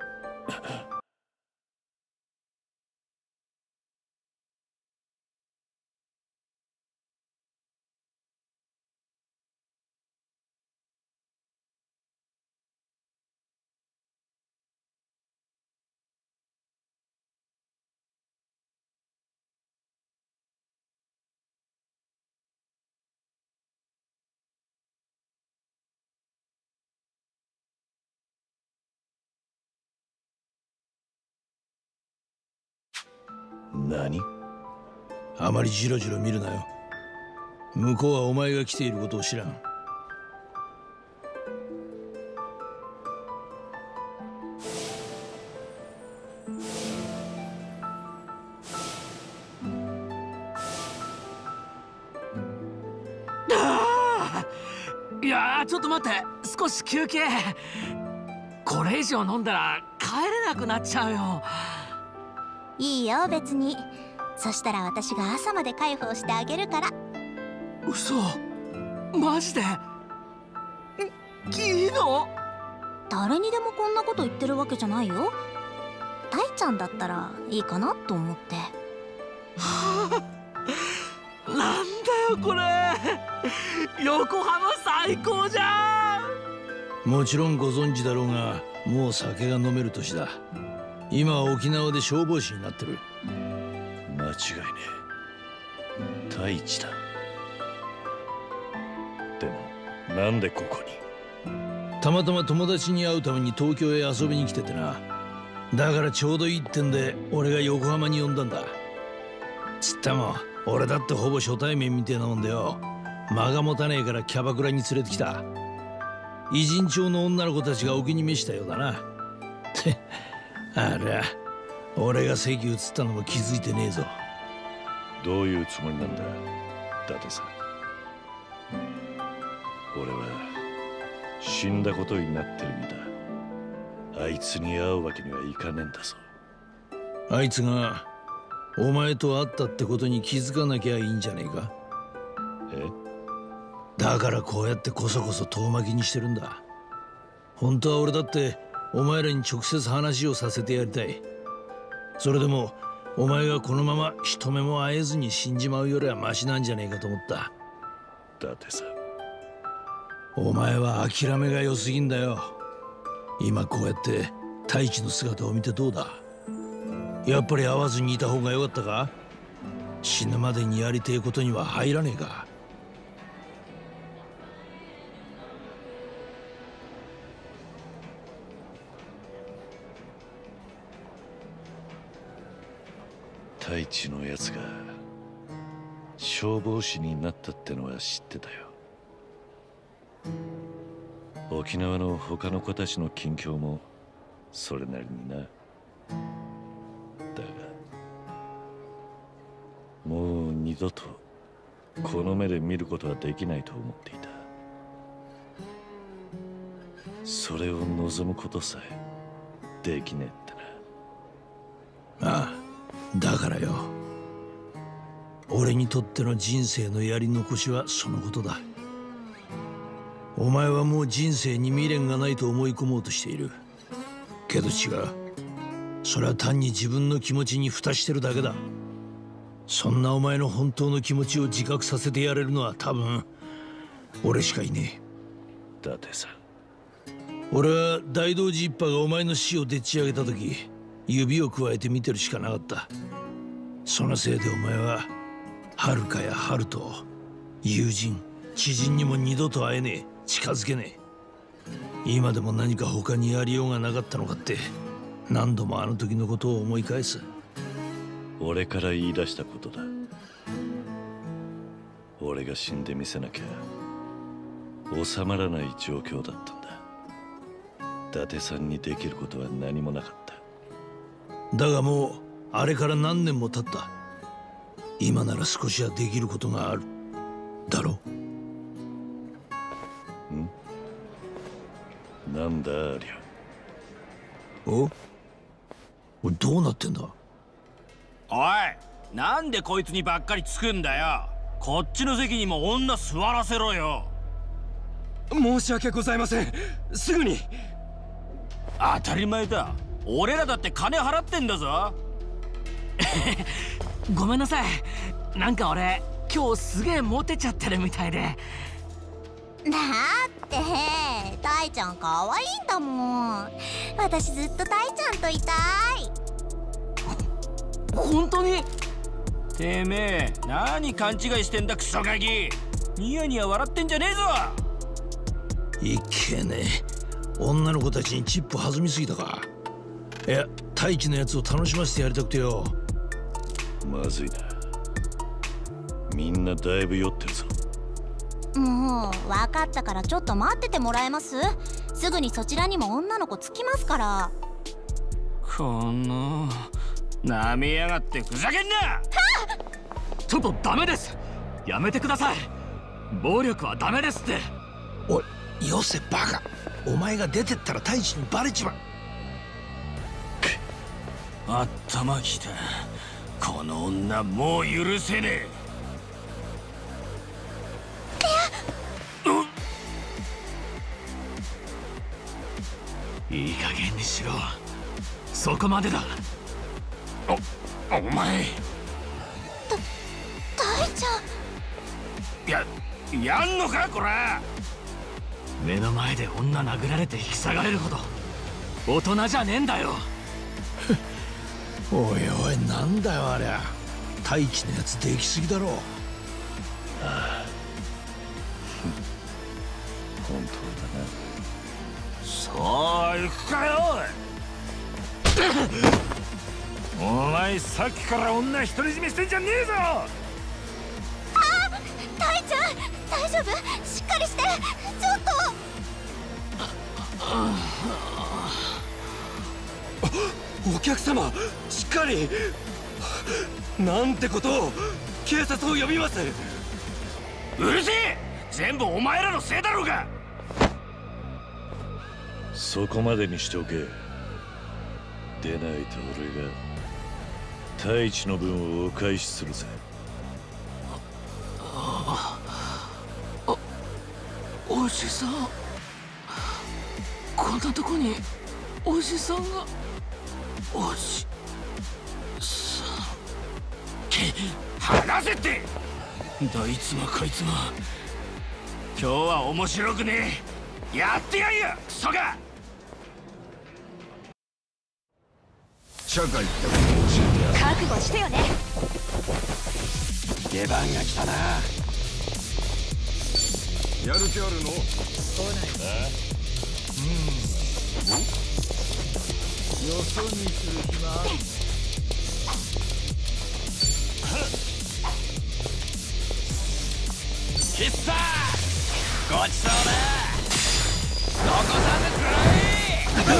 何？ あまりジロジロ見るなよ。向こうはお前が来ていることを知らん。 あーいやーちょっと待って、少し休憩。これ以上飲んだら帰れなくなっちゃうよ。 いいよ別に。そしたら私が朝まで介抱してあげるから。 嘘？マジで？いいの？ 誰にでもこんなこと言ってるわけじゃないよ。タイちゃんだったらいいかなと思って。 はあ、なんだよこれ。横浜最高じゃん。 もちろんご存知だろうが、もう酒が飲める年だ。今は沖縄で消防士になってる。 間違いね太一だ。でもなんでここに？ たまたま友達に会うために東京へ遊びに来ててな。だからちょうどいいってんで俺が横浜に呼んだんだ。つっても俺だってほぼ初対面みてえなもんでよ。間が持たねえからキャバクラに連れてきた。偉人町の女の子たちがお気に召したようだな。あら、俺が席移ったのも気づいてねえぞ。 どういうつもりなんだ、伊達さん。俺は死んだことになってるんだ。あいつに会うわけにはいかねえんだぞ。 あいつがお前と会ったってことに気づかなきゃいいんじゃねえか。 え？ だからこうやってこそこそ遠巻きにしてるんだ。本当は俺だってお前らに直接話をさせてやりたい。それでもお前がこのまま一目も会えずに死んじまうよりはマシなんじゃねえかと思った。 伊達さん、 お前は諦めが良すぎんだよ。今こうやって太一の姿を見てどうだ。やっぱり会わずにいた方がよかったか。死ぬまでにやりてえことには入らねえか。 太一のやつが消防士になったってのは知ってたよ。沖縄の他の子たちの近況もそれなりにな。だがもう二度とこの目で見ることはできないと思っていた。それを望むことさえできねえってな。 ああ、だからよ、俺にとっての人生のやり残しはそのことだ。お前はもう人生に未練がないと思い込もうとしている。けど違う。それは単に自分の気持ちに蓋してるだけだ。そんなお前の本当の気持ちを自覚させてやれるのは多分俺しかいねえ。伊達さん、 俺は大道寺一派がお前の死をでっち上げた時指をくわえて見てるしかなかった。そのせいでお前は遥かや春と友人知人にも二度と会えねえ、近づけねえ。今でも何か他にやりようがなかったのかって何度もあの時のことを思い返す。 俺から言い出したことだ。俺が死んでみせなきゃ収まらない状況だったんだ。伊達さんにできることは何もなかった。 だがもうあれから何年も経った。今なら少しはできることがあるだろ。 ん？なんだありゃ。 お？おい、どうなってんだ。 おい、なんでこいつにばっかりつくんだよ。こっちの席にも女座らせろよ。 申し訳ございません。すぐに。 当たり前だ。俺らだって金払ってんだぞ。 ごめんなさい。なんか俺今日すげえモテちゃってるみたいで。 だってタイちゃん可愛いんだもん。私ずっとタイちゃんといたい。 本当に？ てめえ何勘違いしてんだクソガキ。ニヤニヤ笑ってんじゃねえぞ。 いけねえ、女の子たちにチップ弾みすぎたか。いや、太一のやつを楽しませてやりたくてよ。 まずいな。みんなだいぶ酔ってるぞ。 もう分かったからちょっと待っててもらえます？すぐにそちらにも女の子つきますから。 このなめやがってふざけんな。 ちょっとダメです。やめてください。暴力はダメですって。 おい、よせバカ。お前が出てったら太一にバレちまう。 頭きた。この女もう許せねえ。 いい加減にしろ。そこまでだ。 お、お前た、タイちゃん。や、やんのかこら。 目の前で女殴られて引き下がれるほど大人じゃねえんだよ。 おいおい、なんだよありゃ。 太一のやつできすぎだろ。 ああ本当だな。 そう行くかよ。お前さっきから女独り占めしてんじゃねえぞ。 あタイちゃん大丈夫？しっかりして。ちょっとお客様しっかり。なんてことを。警察を呼びます。 うるせえ。全部お前らのせいだろうが。 そこまでにしておけ。でないと俺が太一の分をお返しするぜ。 ああ、おじさん、こんなとこにおじさんが。おじさん、 け離せって。 どいつもこいつも今日は面白くねえ。やってやんよクソが。 社会って覚悟してよね。 出番が来たな。 やる気あるの？ 来ない。 うん。よそ見する暇ある？ キッサーごちそうだ。残さずくら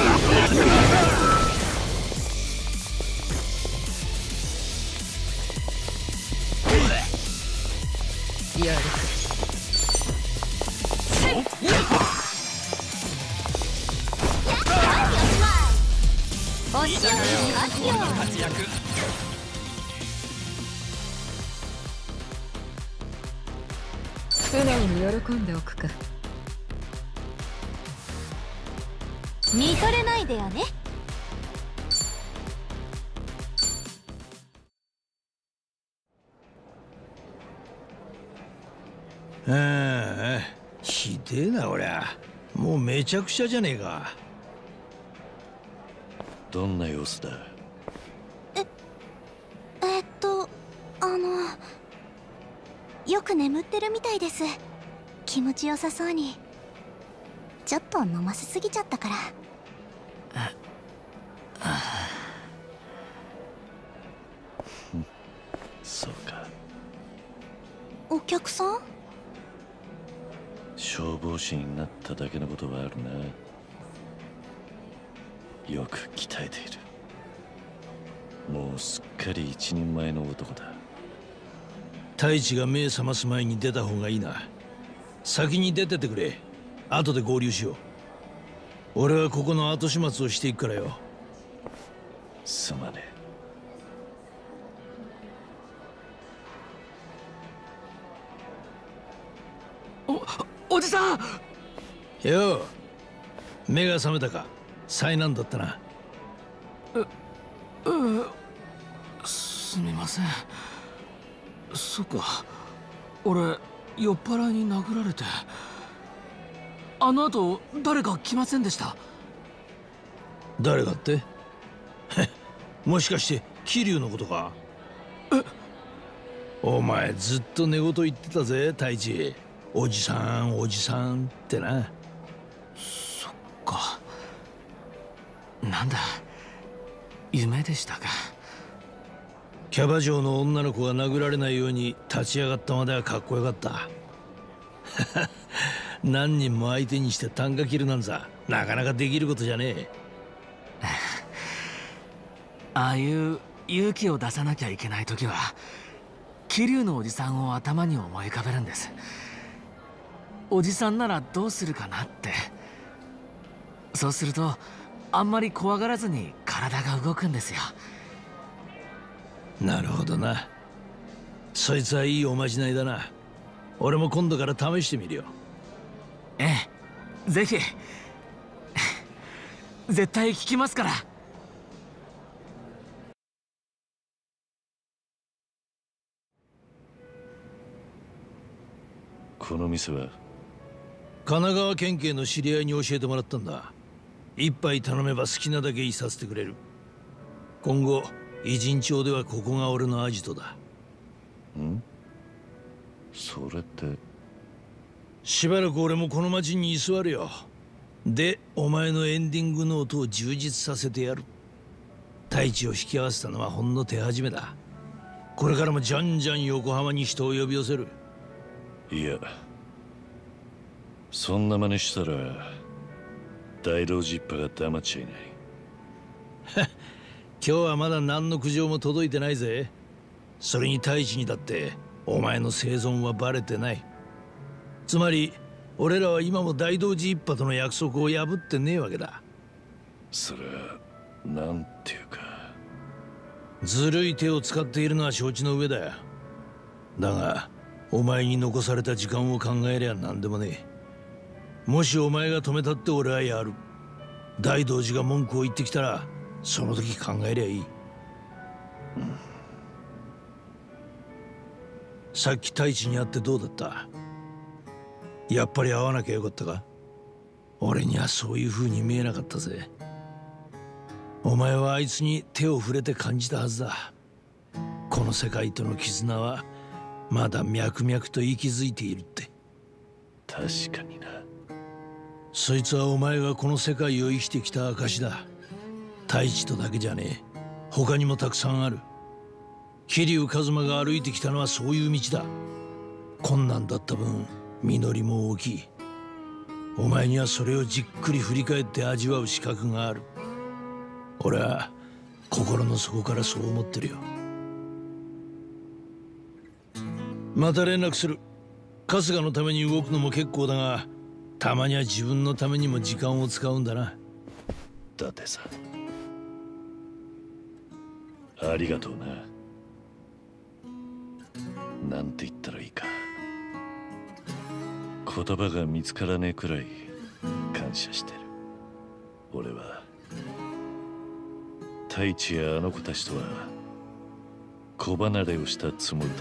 い。やる。 おしゃれ俺の活躍。 素直に喜んでおくか。 見とれないでよね。 ああ、ひでえな俺は。もうめちゃくちゃじゃねえか。 どんな様子だ？ ええっとあのよく眠ってるみたいです。気持ちよさそうに。ちょっと飲ませすぎちゃったから。 そうか。 お客さん？ 消防士になっただけのことはあるな。よく鍛えている。もうすっかり一人前の男だ。 太一が目覚ます前に出た方がいいな。先に出ててくれ。後で合流しよう。俺はここの後始末をしていくからよ。 すまねえ。 おじさん。 よう、目が覚めたか。災難だったな。 ううすみません。そっか、俺酔っ払いに殴られて。あの後誰か来ませんでした？ 誰かって？もしかして桐生のことか？ え？ お前ずっと寝言言ってたぜ太一。おじさんおじさんってな。 そっか。なんだ、夢でしたか。 キャバ嬢の女の子が殴られないように立ち上がったまではかっこよかった。何人も相手にして啖呵切るなんざなかなかできることじゃねえ。 ああいう勇気を出さなきゃいけない時は桐生のおじさんを頭に思い浮かべるんです。おじさんならどうするかなって。そうするとあんまり怖がらずに体が動くんですよ。 なるほどな。そいつはいいおまじないだな。俺も今度から試してみるよ。 ええ、ぜひ。絶対聞きますから。 この店は神奈川県警の知り合いに教えてもらったんだ。一杯頼めば好きなだけいさせてくれる。今後偉人町ではここが俺のアジトだ。 ん？それって。 しばらく俺もこの町に居座るよ。で、お前のエンディングノートを充実させてやる。太一を引き合わせたのはほんの手始めだ。これからもじゃんじゃん横浜に人を呼び寄せる。 いや、そんな真似したら大道寺一派が黙っちゃいない。 今日はまだ何の苦情も届いてないぜ。それに太一にだってお前の生存はバレてない。つまり俺らは今も大道寺一派との約束を破ってねえわけだ。 それはなんていうか、 ずるい手を使っているのは承知の上だよ。だがお前に残された時間を考えりゃ何でもねえ。もしお前が止めたって俺はやる。大道寺が文句を言ってきたらその時考えりゃいい。うん、さっき太一に会ってどうだった？やっぱり会わなきゃよかったか？俺にはそういう風に見えなかったぜ。お前はあいつに手を触れて感じたはずだ。この世界との絆はまだ脈々と息づいているって。 確かにな。 そいつはお前がこの世界を生きてきた証だ。太一とだけじゃねえ。他にもたくさんある。桐生一馬が歩いてきたのはそういう道だ。困難だった分実りも大きい。お前にはそれをじっくり振り返って味わう資格がある。俺は心の底からそう思ってるよ。また連絡する。春日のために動くのも結構だが、たまには自分のためにも時間を使うんだな。 だってさ、ありがとうな。なんて言ったらいいか、言葉が見つからねえくらい感謝してる。俺は太一やあの子たちとは子離れをしたつもりだった。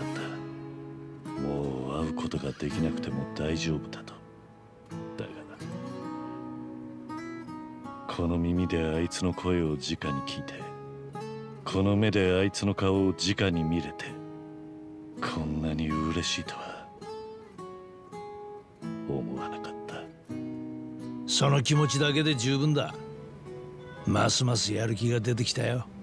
もう会うことができなくても大丈夫だと。だがこの耳であいつの声を直に聞いて、この目であいつの顔を直に見れて、こんなに嬉しいとは思わなかった。 その気持ちだけで十分だ。ますますやる気が出てきたよ。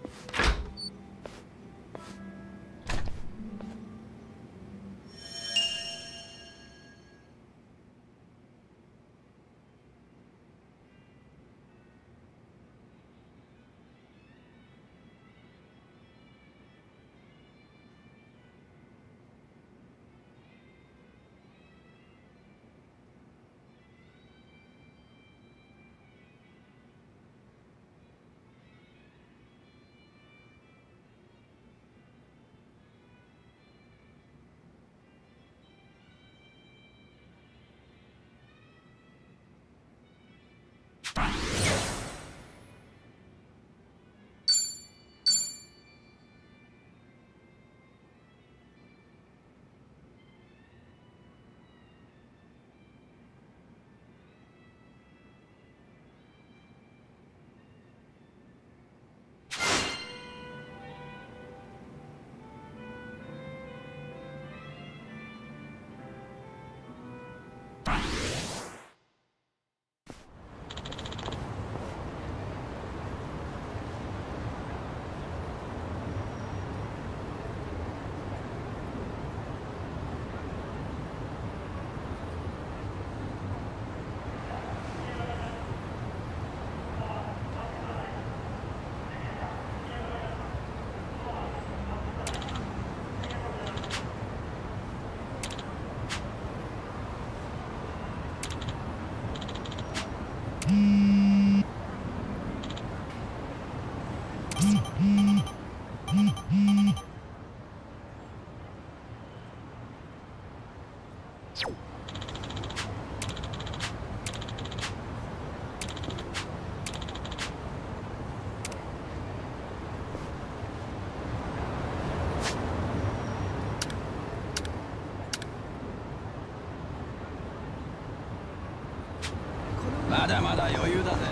まだまだ余裕だぜ。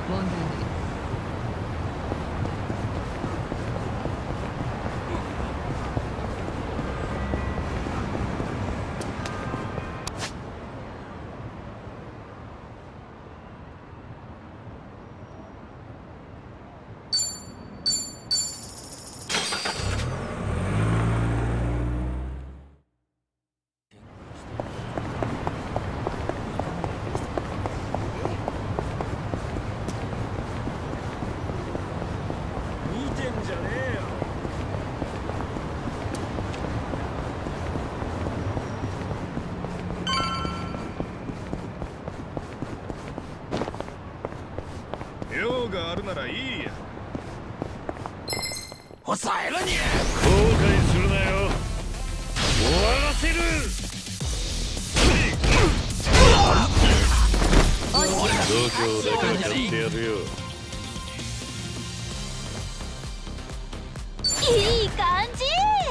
問題ない。 用があるならいいや。 抑えろに後悔するなよ。終わらせる。度胸だけは買ってやるよ。 いい感じ。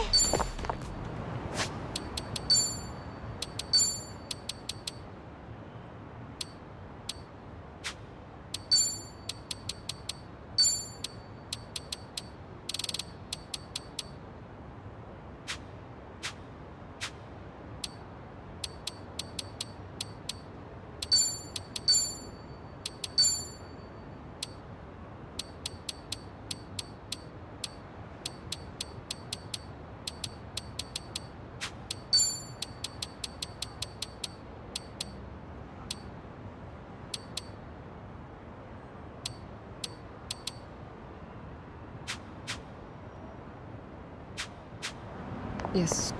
よし。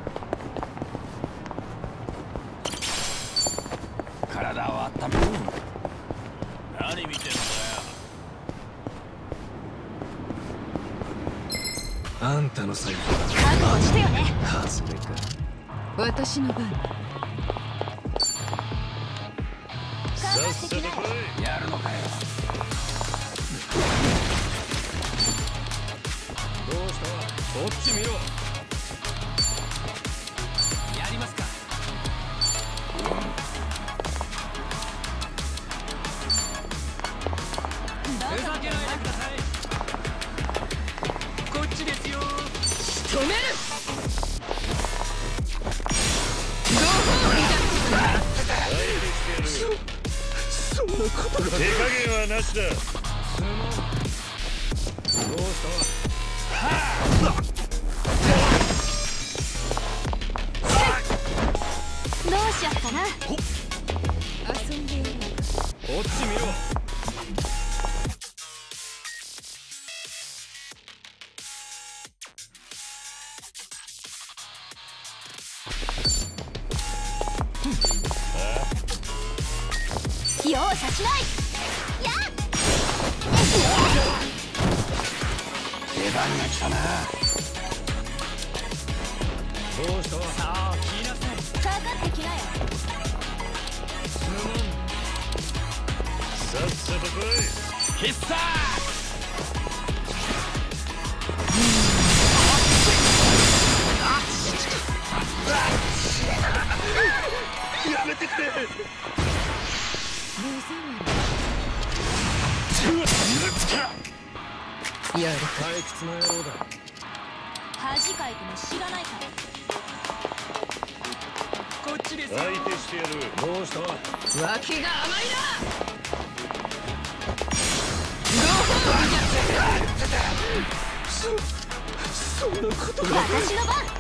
体を温める。何見てんだよ。 あんたの財布覚悟してよね。 外れか。 私の番。 さっさと来い。 やるのかよ。 どうした？こっち見ろ。 やりますか。ふざけないでください。こっちですよ。 仕留める。 そんなことが。 手加減はなしだ。 どうした？ どうしよっかな。 遊んでやろう。 こっち見ろ。 容赦しない。やっ。 出番が来たな。 どうした？ さあ、聞きなさい。 かかってきなよ。 さっさと来い。 必殺。 やめてくれ。 やる。 退屈な野郎だ。 恥かいても知らないから。 こっちですよ。 相手してやる。 どうした？ 脇が甘いな。 そ、そんなことが。 私の番。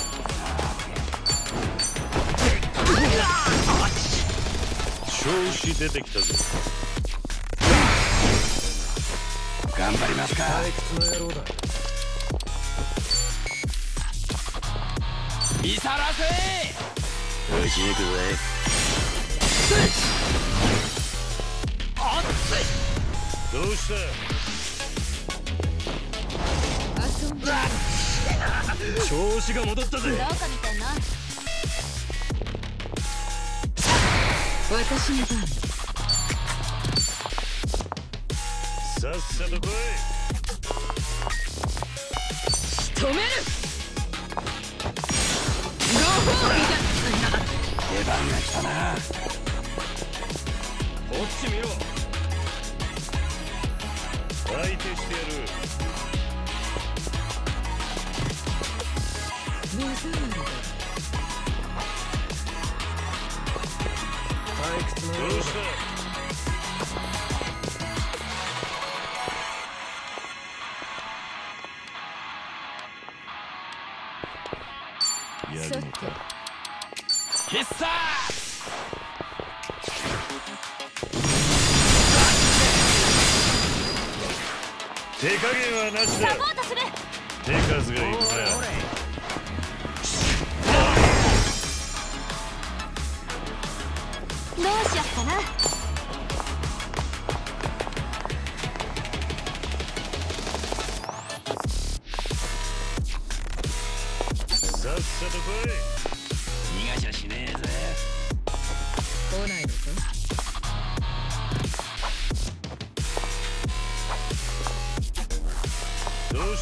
調子出てきたぞ。 頑張りますか。 退屈な野郎だ。 見さらせ。 打ち抜くぜ。どうした？ 遊んで。 調子が戻ったぜ。 どうか見てんの？ 私の番。 さっさと来い。 仕留める。 出番が来たな。 こっち見ろ。 相手してやる。 湖だ。 退屈な。どうした。やるのか。 必殺。 手加減はなしだ。 サポートする。 手数がいるな。 どうしよっかな。 さっさと来い。 逃がしゃしねえぜ。 来ないのか。 どうした。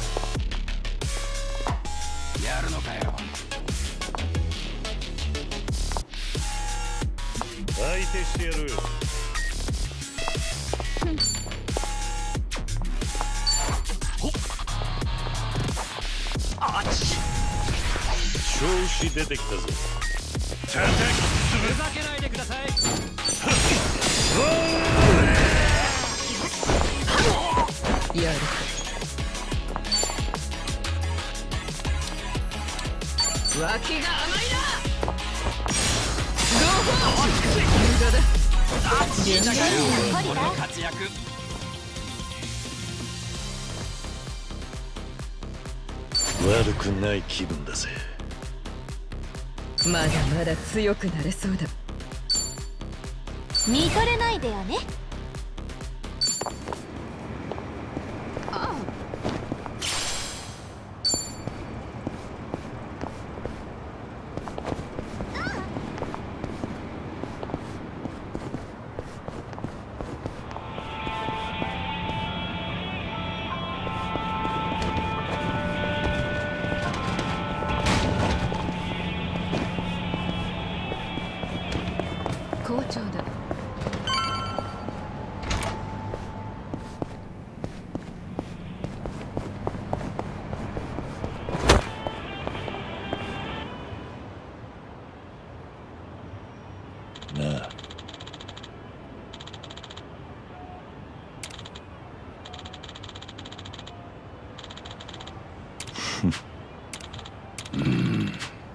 やるのかよ。 相手してやる。 あっち。 調子出てきたぞ。 ふざけないでください。 やる。脇が甘いな。ゴーフォー。無駄だ。 あっちだから俺の活躍。 悪くない気分だぜ。 まだまだ強くなれそうだ。 見とれないでよね。 ああ。好調だ。 なあ。 うん。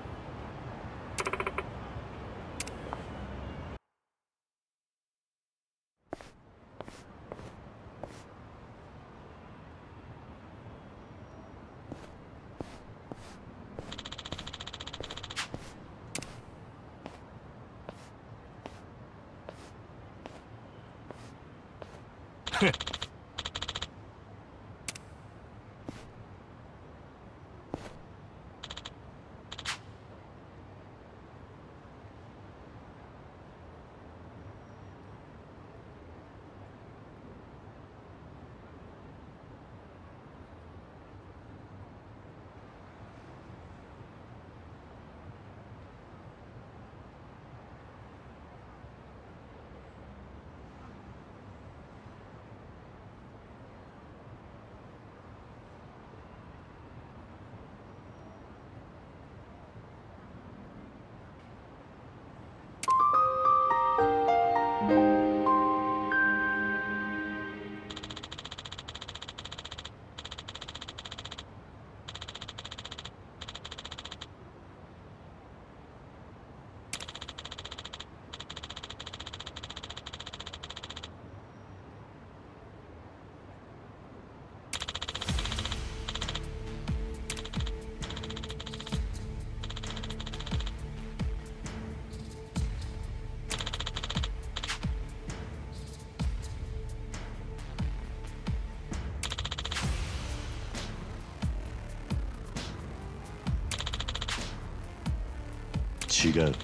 違う。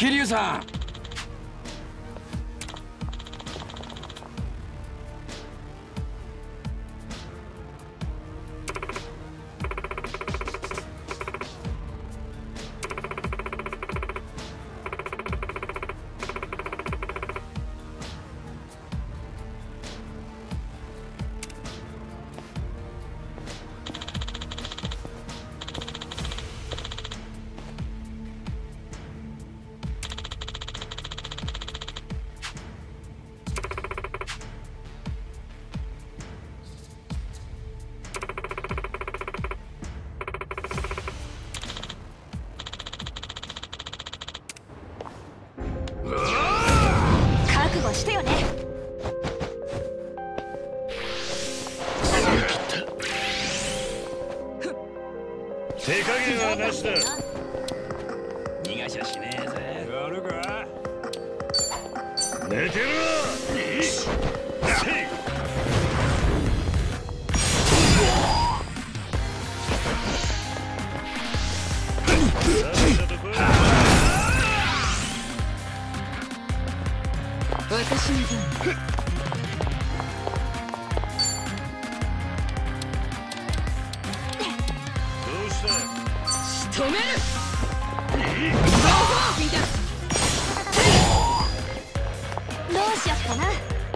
桐生さん。 覚悟してよね。 手加減はなしだ。 逃がしゃしねえぜ。 やるか。 寝てろ。 私の番。 どうした？ 仕留める。 どうしよっかな。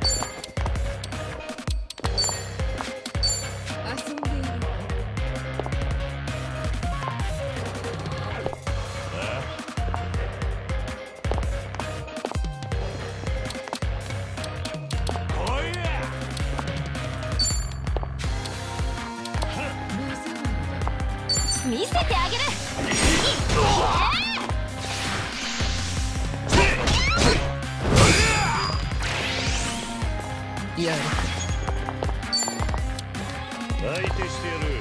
遊んでいる。 見せてあげる。 やる。 相手してやる。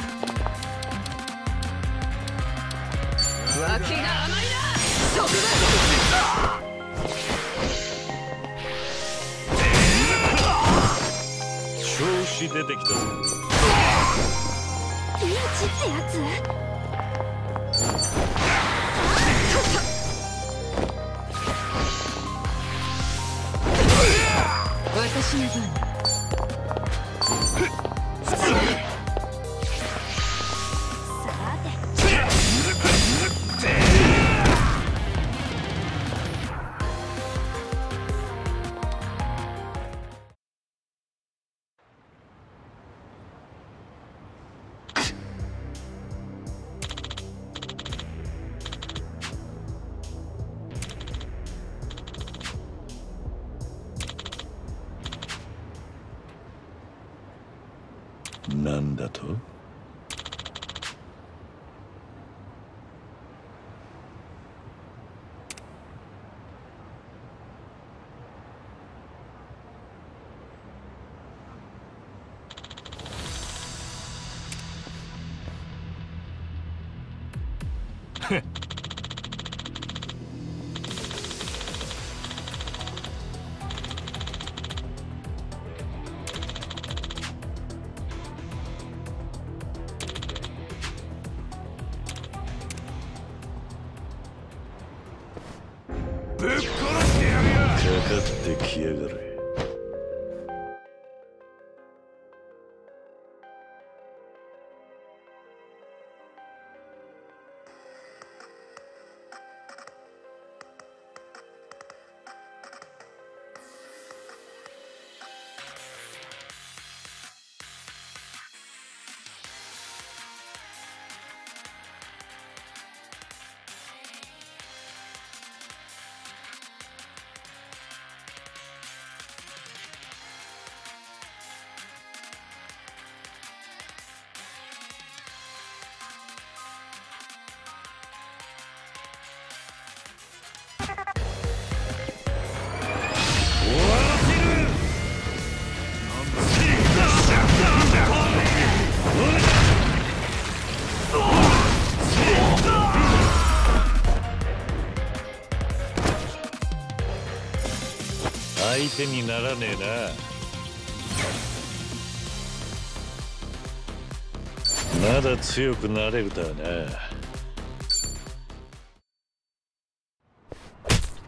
脇が甘いな。束縛。 調子出てきたぞ。 ピンチってやつ？ 私の番。 なんだと？ ぶっ殺してやるよ。 かかってきやがれ。相手にならねえな。まだ強くなれるだな。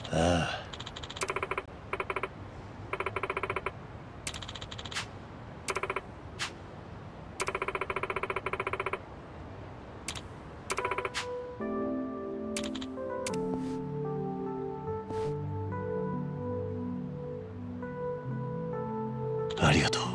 ああ。ありがとう。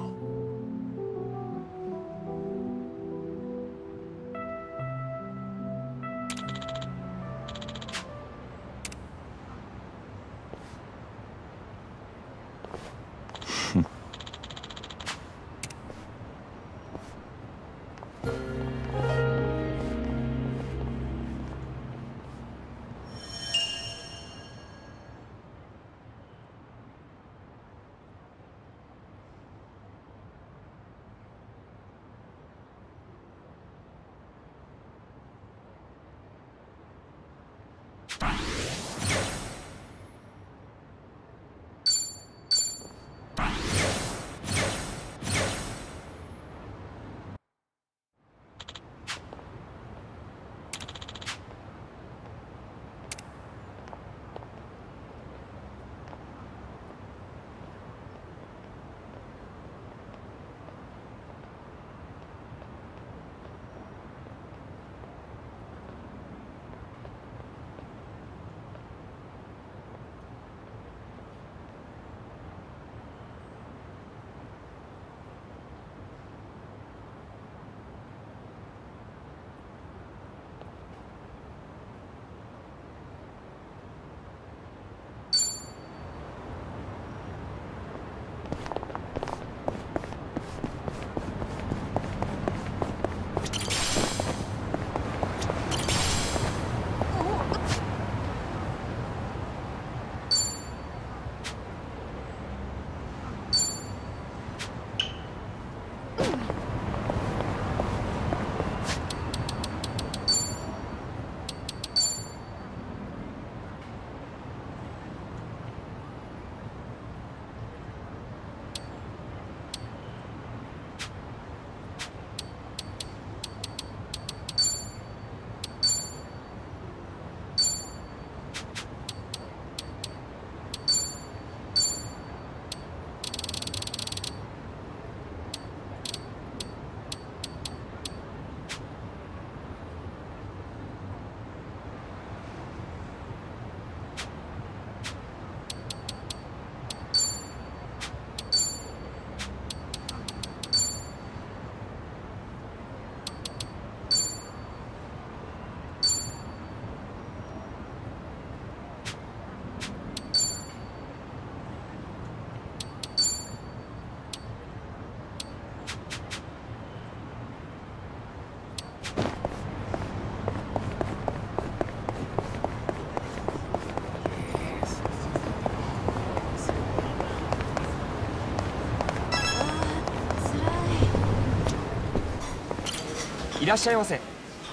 いらっしゃいませ。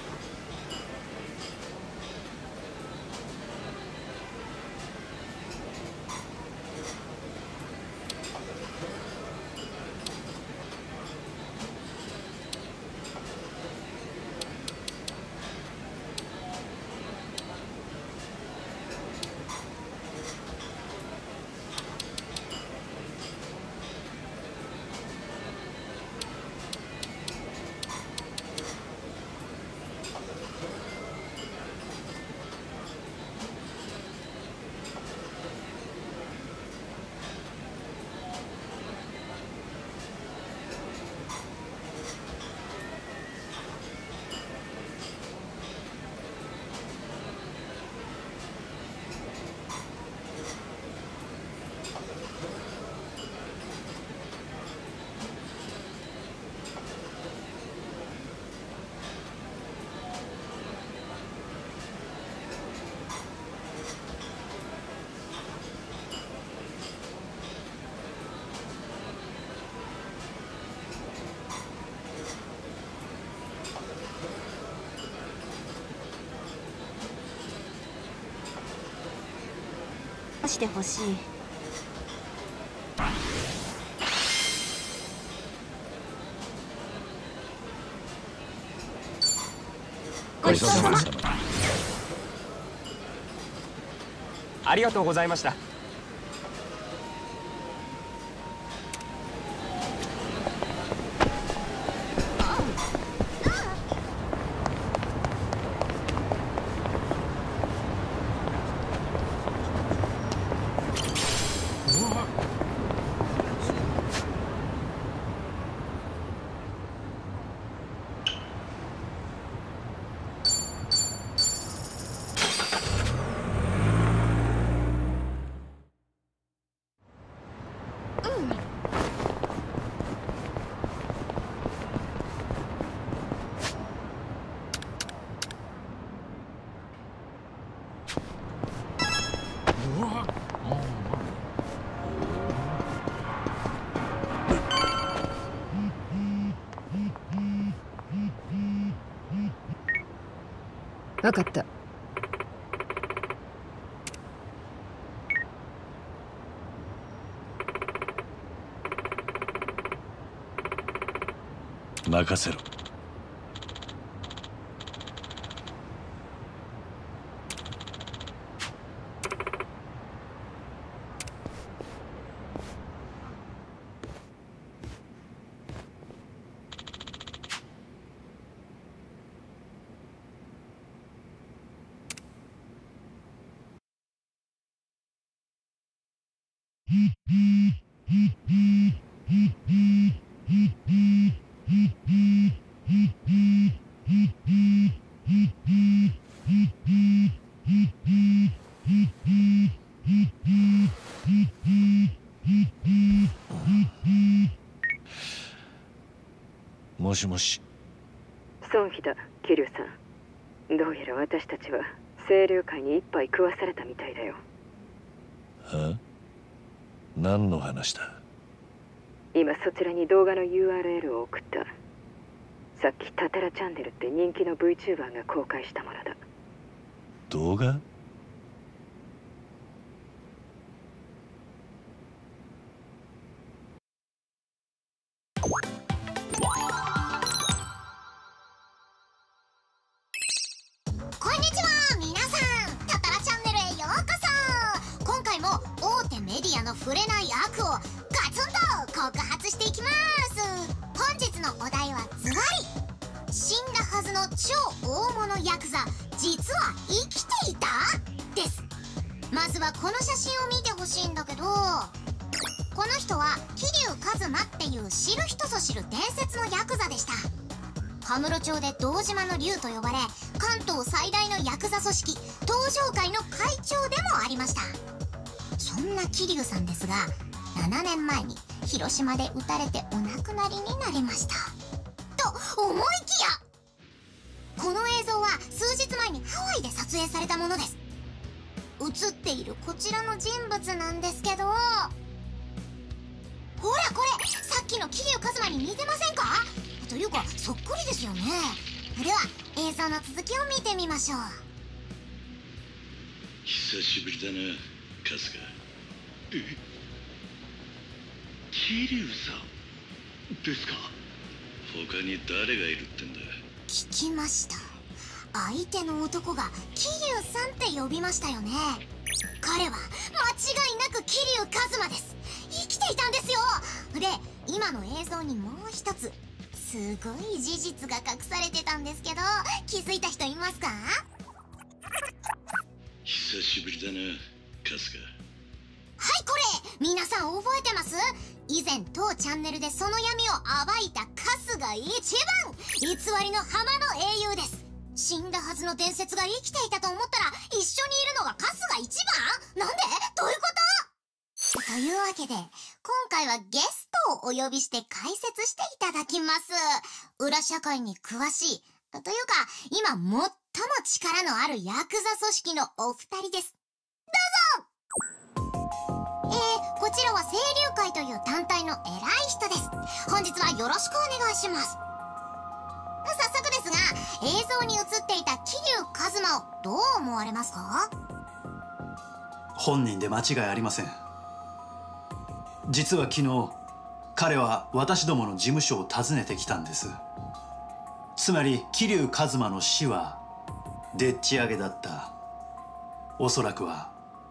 してほしい。 ごちそうさま。 ありがとうございました。 分かった。 任せろ。もしもし。 孫妃だ、桐生さん。どうやら私たちは清流会に一杯食わされたみたいだよ。 は？何の話だ？ 今そちらに動画の ユーアールエル を送った。さっきタタラチャンネルって人気の VTuber が公開したものだ。 動画？ こんにちは、皆さん。タタラチャンネルへようこそ。今回も大手メディアの触れない悪をガツンと告発していきます。本日のお題はズバリ、死んだはずの超大物ヤクザ、実は生きていた？です。まずはこの写真を見てほしいんだけど、この人は桐生一馬っていう知る人ぞ知る伝説のヤクザでした。羽室町で堂島の竜と呼ばれ、関東最大のヤクザ組織東上会の会長でもありました。そんな桐生さんですが、ななねんまえに広島で撃たれてお亡くなりになりました。と思いきや、この映像は数日前にハワイで撮影されたものです。映っているこちらの人物なんですけど、ほらこれ、さっきの桐生一馬に似てませんか？というかそっくりですよね。では映像の続きを見てみましょう。 久しぶりだな、春日。え、桐生さんですか？他に誰がいるってんだ？ 聞きました。相手の男が桐生さんって呼びましたよね。彼は間違いなく桐生一馬です。生きていたんですよ。で、今の映像にもう一つすごい事実が隠されてたんですけど、気づいた人いますか？ 久しぶりだな、春日。 はい、これ皆さん覚えてます？以前当チャンネルでその闇を暴いた春日一番、偽りの浜の英雄です。死んだはずの伝説が生きていたと思ったら一緒にいるのが春日一番？なんで？どういうこと？というわけで、今回はゲストをお呼びして解説していただきます。裏社会に詳しい、というか今最も力のあるヤクザ組織のお二人です。どうぞ。えー、こちらは清流会という団体の偉い人です。本日はよろしくお願いします。早速ですが、映像に映っていた桐生一馬をどう思われますか？ 本人で間違いありません。実は昨日彼は私どもの事務所を訪ねてきたんです。つまり桐生一馬の死はでっち上げだった。おそらくは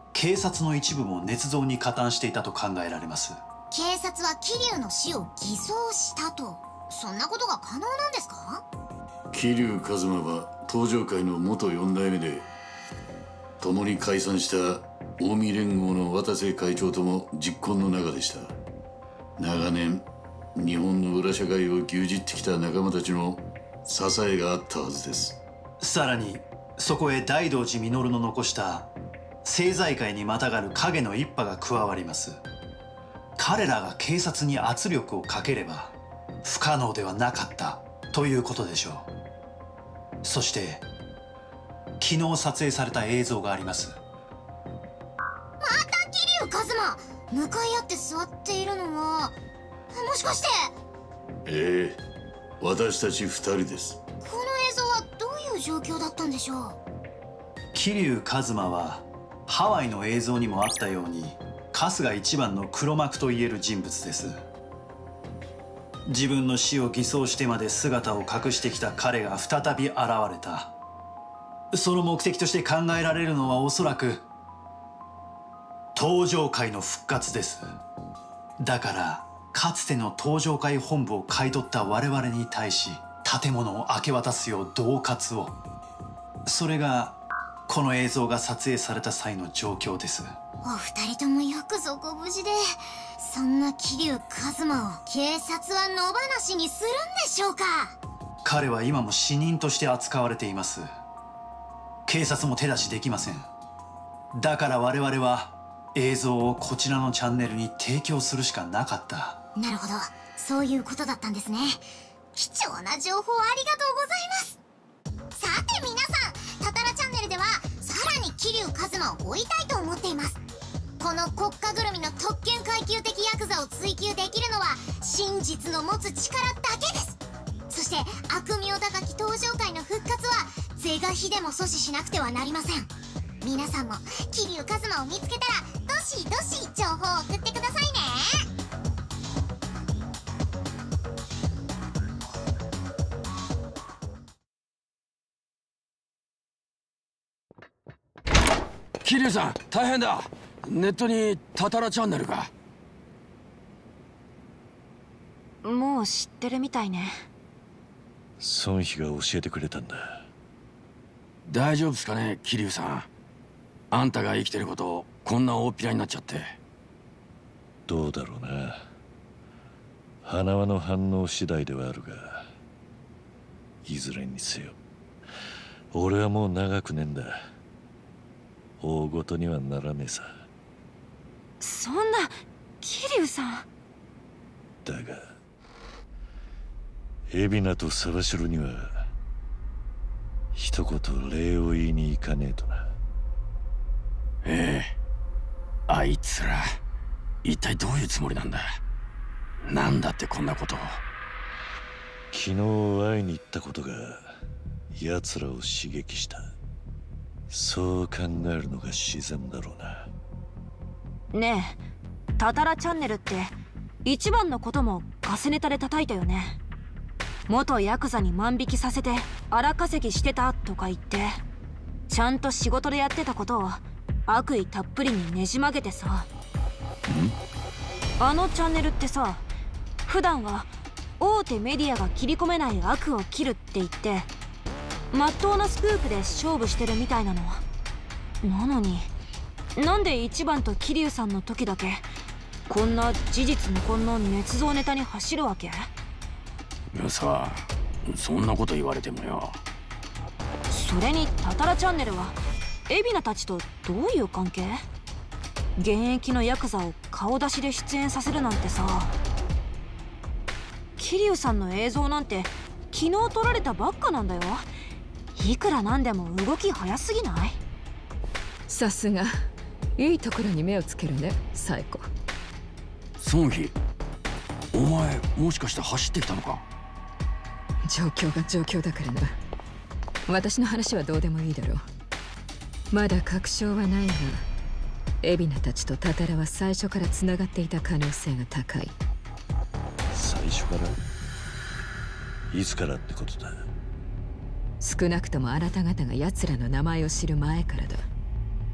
警察の一部も捏造に加担していたと考えられます。 警察は桐生の死を偽装したと、そんなことが可能なんですか？ 桐生一馬は東上会の元よん代目で、共に解散した近江連合の渡瀬会長とも実婚の仲でした。長年日本の裏社会を牛耳ってきた仲間たちの支えがあったはずです。 さらにそこへ大道寺実の残した政財界にまたがる影の一派が加わります。彼らが警察に圧力をかければ不可能ではなかったということでしょう。そして昨日撮影された映像があります。 また桐生一馬、向かい合って座っているのはもしかして。 ええ、私たち二人です。 この映像はどういう状況だったんでしょう？ 桐生一馬はハワイの映像にもあったように春日一番の黒幕といえる人物です。自分の死を偽装してまで姿を隠してきた彼が再び現れた。その目的として考えられるのはおそらく東上会の復活です。だからかつての東上会本部を買い取った我々に対し建物を明け渡すよう恫喝を。それがこの映像が撮影された際の状況です。 お二人ともよくぞご無事で。そんな桐生一馬を警察は野放しにするんでしょうか？ 彼は今も死人として扱われています。警察も手出しできません。だから我々は映像をこちらのチャンネルに提供するしかなかった。 なるほど、そういうことだったんですね。貴重な情報ありがとうございます。さて皆さん、タタラチャンネルではさらに桐生一馬を追いたいと思っています。この国家ぐるみの特権階級的ヤクザを追求できるのは真実の持つ力だけです。そして悪名高き東上会の復活は是が非でも阻止しなくてはなりません。皆さんも桐生一馬を見つけたらどしどし情報を送ってくださいね。 桐生さん、大変だ。ネットにタタラチャンネルが。 もう知ってるみたいね。 孫妃が教えてくれたんだ。 大丈夫ですかね、桐生さん。あんたが生きてることこんな大っぴらになっちゃって。 どうだろうな。花輪の反応次第ではあるが、いずれにせよ俺はもう長くねえんだ。大ごとにはならねえさ。 そんな桐生さん。 だが海老名と沢城には一言礼を言いに行かねえとな。 ええ、あいつら一体どういうつもりなんだ。なんだってこんなことを。 昨日会いに行ったことが奴らを刺激した。そう考えるのが自然だろうな。 ねえ、タタラチャンネルって一番のこともガセネタで叩いたよね。元ヤクザに万引きさせて荒稼ぎしてたとか言って、ちゃんと仕事でやってたことを悪意たっぷりにねじ曲げてさ。あのチャンネルってさ、普段は大手メディアが切り込めない悪を切るって言ってまっとうなスクープで勝負してるみたいなの。なのになんで一番と桐生さんの時だけこんな事実無根の捏造ネタに走るわけ？ いやさ、そんなこと言われてもよ。 それにタタラチャンネルは海老名たちとどういう関係？現役のヤクザを顔出しで出演させるなんてさ。桐生さんの映像なんて昨日撮られたばっかなんだよ。いくらなんでも動き早すぎない？ さすがいいところに目をつけるね、サイコ。 孫妃、お前もしかして走ってきたのか？ 状況が状況だからな。私の話はどうでもいいだろう。まだ確証はないが、海老名たちとタタラは最初からつながっていた可能性が高い。 最初から？いつからってことだ？ 少なくともあなた方が奴らの名前を知る前からだ。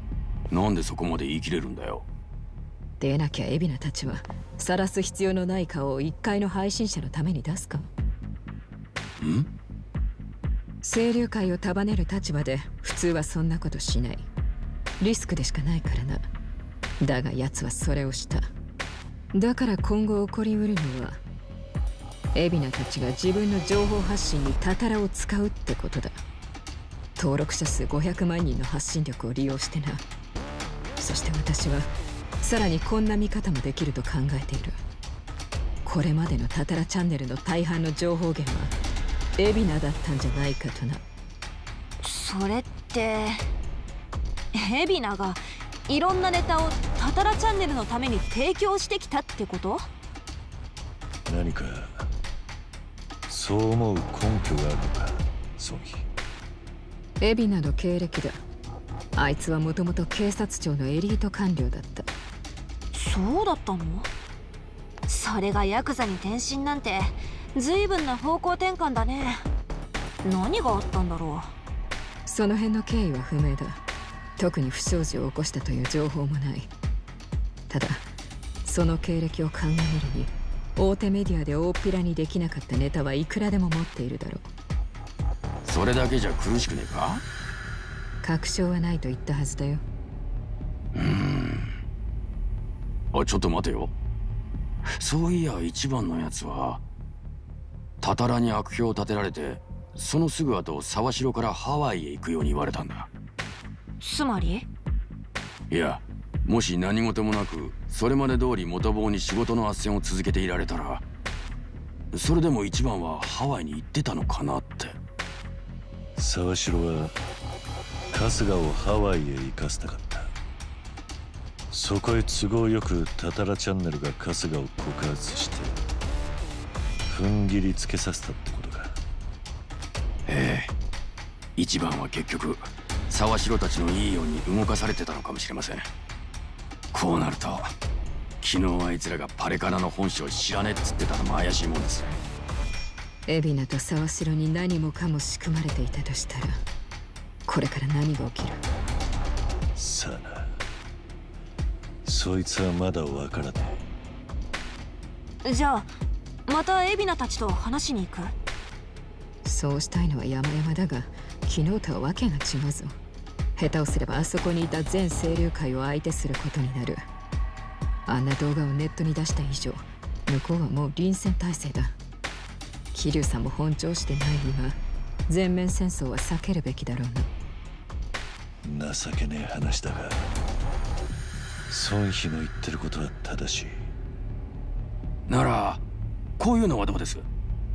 なんでそこまで言い切れるんだよ。 でなきゃ海老名たちは晒す必要のない顔を一介の配信者のために出すか。 ん？ 清流会を束ねる立場で普通はそんなことしない。リスクでしかないからな。だが奴はそれをした。だから今後起こりうるのは海老名たちが自分の情報発信にタタラを使うってことだ。登録者数ごひゃくまんにんの発信力を利用してな。そして私はさらにこんな見方もできると考えている。これまでのタタラチャンネルの大半の情報源は海老名だったんじゃないかとな。 それって海老名がいろんなネタをタタラチャンネルのために提供してきたってこと？ 何かそう思う根拠があるのか、ソンヒ。 海老名の経歴だ。あいつはもともと警察庁のエリート官僚だった。 そうだったの？それがヤクザに転身なんて随分な方向転換だね。何があったんだろう。その辺の経緯は不明だ。特に不祥事を起こしたという情報もない。ただその経歴を鑑みるに大手メディアで大っぴらにできなかったネタはいくらでも持っているだろう。 それだけじゃ苦しくねえか？ 確証はないと言ったはずだよ。 うーん。あ、ちょっと待てよ。そういや一番のやつはタタラに悪評を立てられて、そのすぐ後沢城からハワイへ行くように言われたんだ。 つまり？ いや、もし何事もなくそれまで通り元坊に仕事の斡旋を続けていられたら、それでも一番はハワイに行ってたのかなって。 沢城は春日をハワイへ行かせたかった。そこへ都合よくタタラチャンネルが春日を告発して踏ん切りつけさせたってことか。 ええ、一番は結局沢城たちのいいように動かされてたのかもしれません。こうなると昨日あいつらがパレカナの本性を知らねえっつってたのも怪しいもんです。 海老名と沢城に何もかも仕組まれていたとしたら、これから何が起きる？ さあな、そいつはまだわからねえ。じゃあまた海老名たちと話しに行く？ そうしたいのは山々だが、昨日とはわけが違うぞ。下手をすればあそこにいた全清流会を相手することになる。あんな動画をネットに出した以上、向こうはもう臨戦態勢だ。桐生さんも本調子でない今、全面戦争は避けるべきだろえ。情けねえ話だが、孫妃の言ってることは正しい。 ならこういうのはどうです？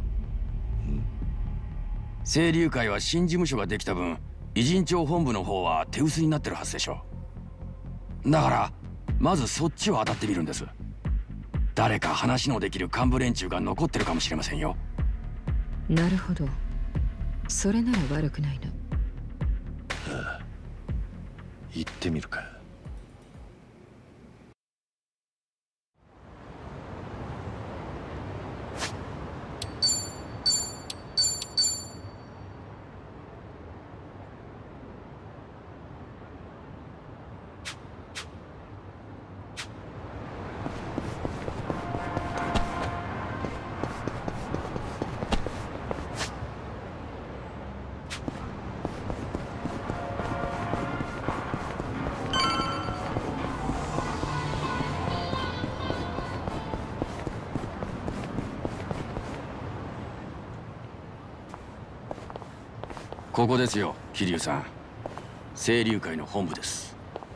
清流会は新事務所ができた分、偉人町本部の方は手薄になってるはずでしょう。だからまずそっちを当たってみるんです。誰か話のできる幹部連中が残ってるかもしれませんよ。 なるほど、それなら悪くないな。 ああ、行ってみるか。 ここですよ、桐生さん。清流会の本部です。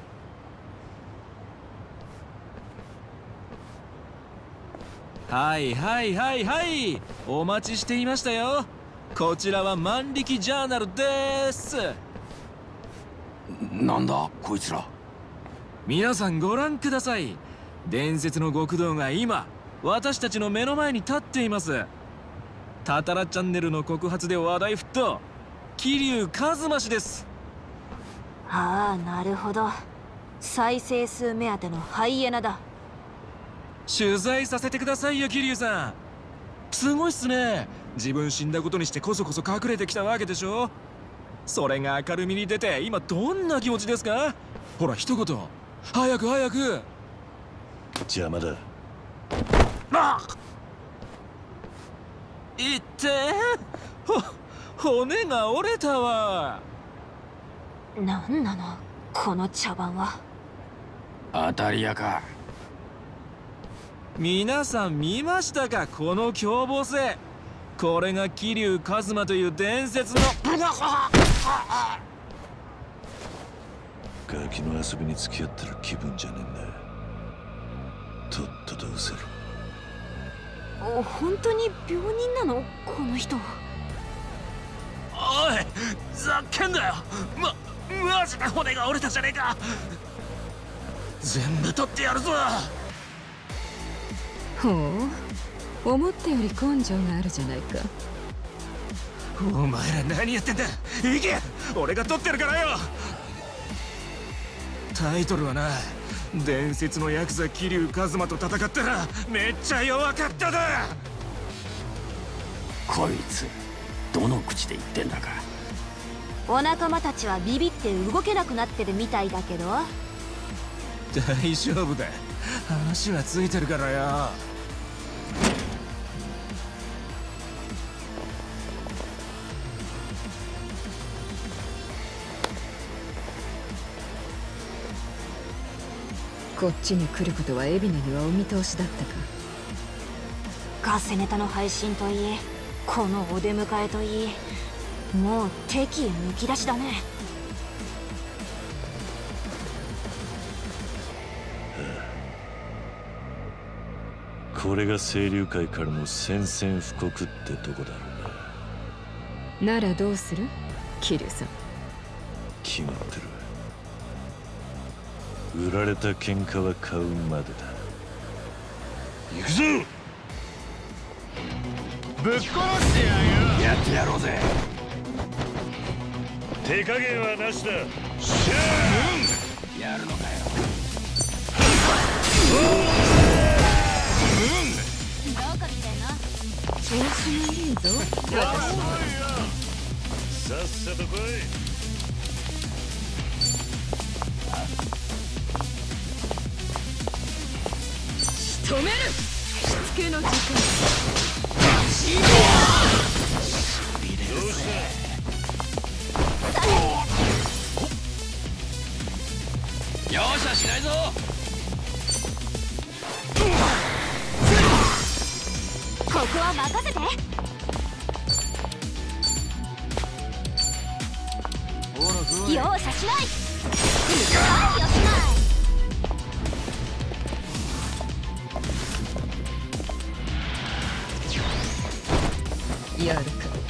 はいはいはいはい、お待ちしていましたよ。こちらは万力ジャーナルです。 なんだこいつら。 皆さんご覧ください。伝説の極道が今私たちの目の前に立っています。タタラチャンネルの告発で話題沸騰、桐生一馬氏です。 ああ、なるほど。再生数目当てのハイエナだ。 取材させてくださいよ、桐生さん。すごいっすね。自分死んだことにしてこそこそ隠れてきたわけでしょ。 それが明るみに出て今どんな気持ちですか？ほら一言早く早く。 邪魔だ。 あっいってほ骨が折れたわ。 なんなのこの茶番は。 当たり屋か。 皆さん見ましたかこの凶暴性。これが桐生一馬という伝説のガキの遊びに付き合ってる気分じゃねえんだ。とっとと失せろ。 お本当に病人なのこの人。 おいざっけんだよ。まマジで骨が折れたじゃねえか。全部取ってやるぞ。 ほう、思ったより根性があるじゃないか。 お前ら何やってんだ。行け、俺が取ってるからよ。タイトルはな、伝説のヤクザ桐生一馬と戦ったらめっちゃ弱かっただ。 こいつどの口で言ってんだか。 お仲間たちはビビって動けなくなってるみたいだけど。 大丈夫だ、話はついてるからよ。 こっちに来ることは海老名にはお見通しだったか。 ガセネタの配信といい、このお出迎えといい、もう敵意むき出しだね。 これが清流会からの宣戦布告ってとこだろうな。ならどうする桐生さん。 決まってる。売られた喧嘩は買うまでだ。行くぞ。 ぶっ殺してやるよ。 やってやろうぜ。 手加減はなしだ。 シャー、やるのかよ。 調子がいいぞ私は。 さっさと来い。 仕留める。しつけの時間。 どうした。 容赦しないぞ。 ここは任せて。容赦しない。はいよしない。 やるか。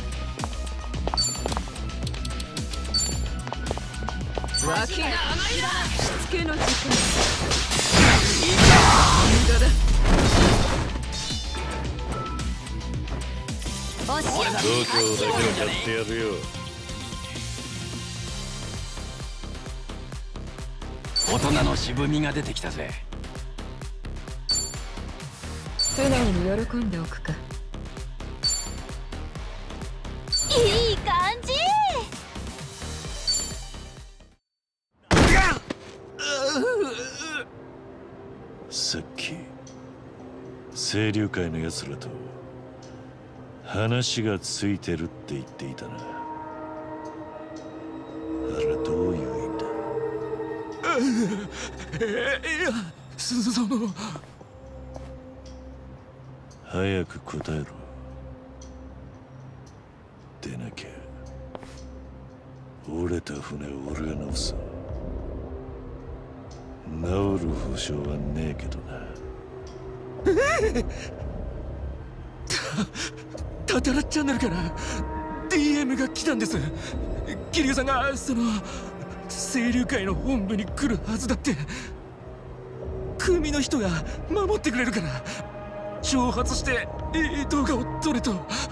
脇が甘いな。しつけの時間。無駄だ。 度胸だけはやってやるよ。 大人の渋みが出てきたぜ。 素直に喜んでおくか。 いい感じ。 さっき清流会のやつらと話がついてるって言っていたな。あれどういう意味だ。 えいやそその早く答えろ。でなきゃ折れた船を俺が直す。治る保証はねえけどな。 タタラチャンネルから ディーエム が来たんです。桐生さんがその清流会の本部に来るはずだって。組の人が守ってくれるから挑発して動画を撮れと。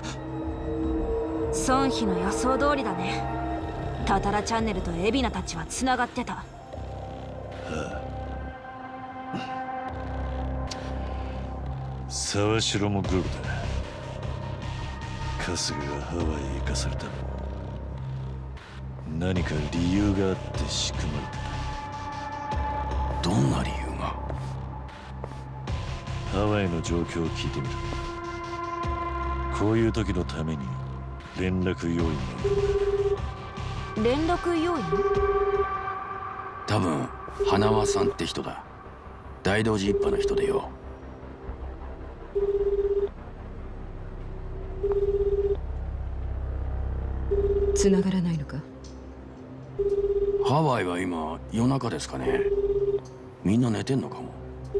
孫妃の予想通りだね。タタラチャンネルと海老名たちはつながってた。 はあ、沢城もグルだ。春日がハワイへ行かされたの何か理由があって仕組まれた。 どんな理由が？ ハワイの状況を聞いてみる。こういう時のために連絡要員が連絡要員？ 多分花輪さんって人だ。大道寺一派の人でよ。 繋がらないのか？ ハワイは今夜中ですかね。みんな寝てんのかも。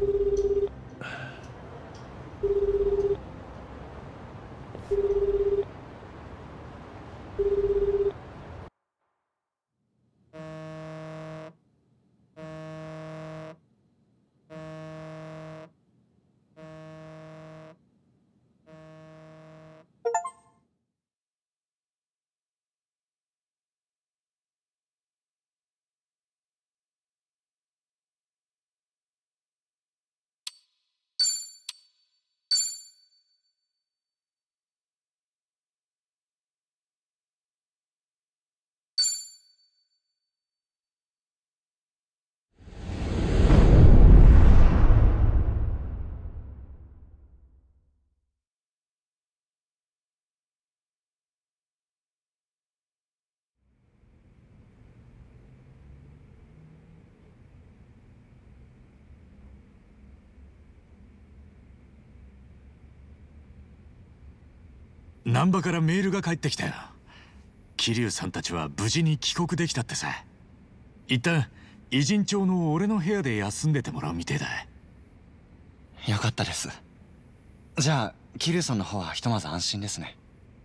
難波からメールが返ってきたよ。桐生さんたちは無事に帰国できたってさ。一旦偉人町の俺の部屋で休んでてもらうみてえだ。 よかったです。じゃあ桐生さんの方はひとまず安心ですね。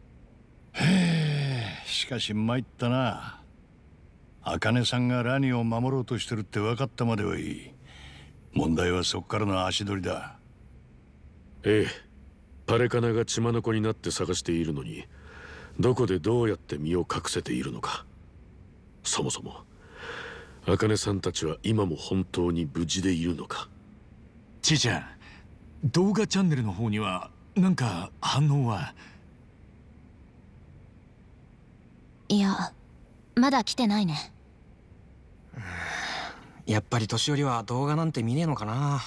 へえ、しかし参ったな。茜さんがラニを守ろうとしてるって分かったまではいい。問題はそこからの足取りだ。 ええ、パレカナが血眼になって探しているのに、どこでどうやって身を隠せているのか。そもそも茜さんたちは今も本当に無事でいるのか。 ちいちゃん、動画チャンネルの方にはなんか反応は？ いや、まだ来てないね。 やっぱり年寄りは動画なんて見ねえのかな。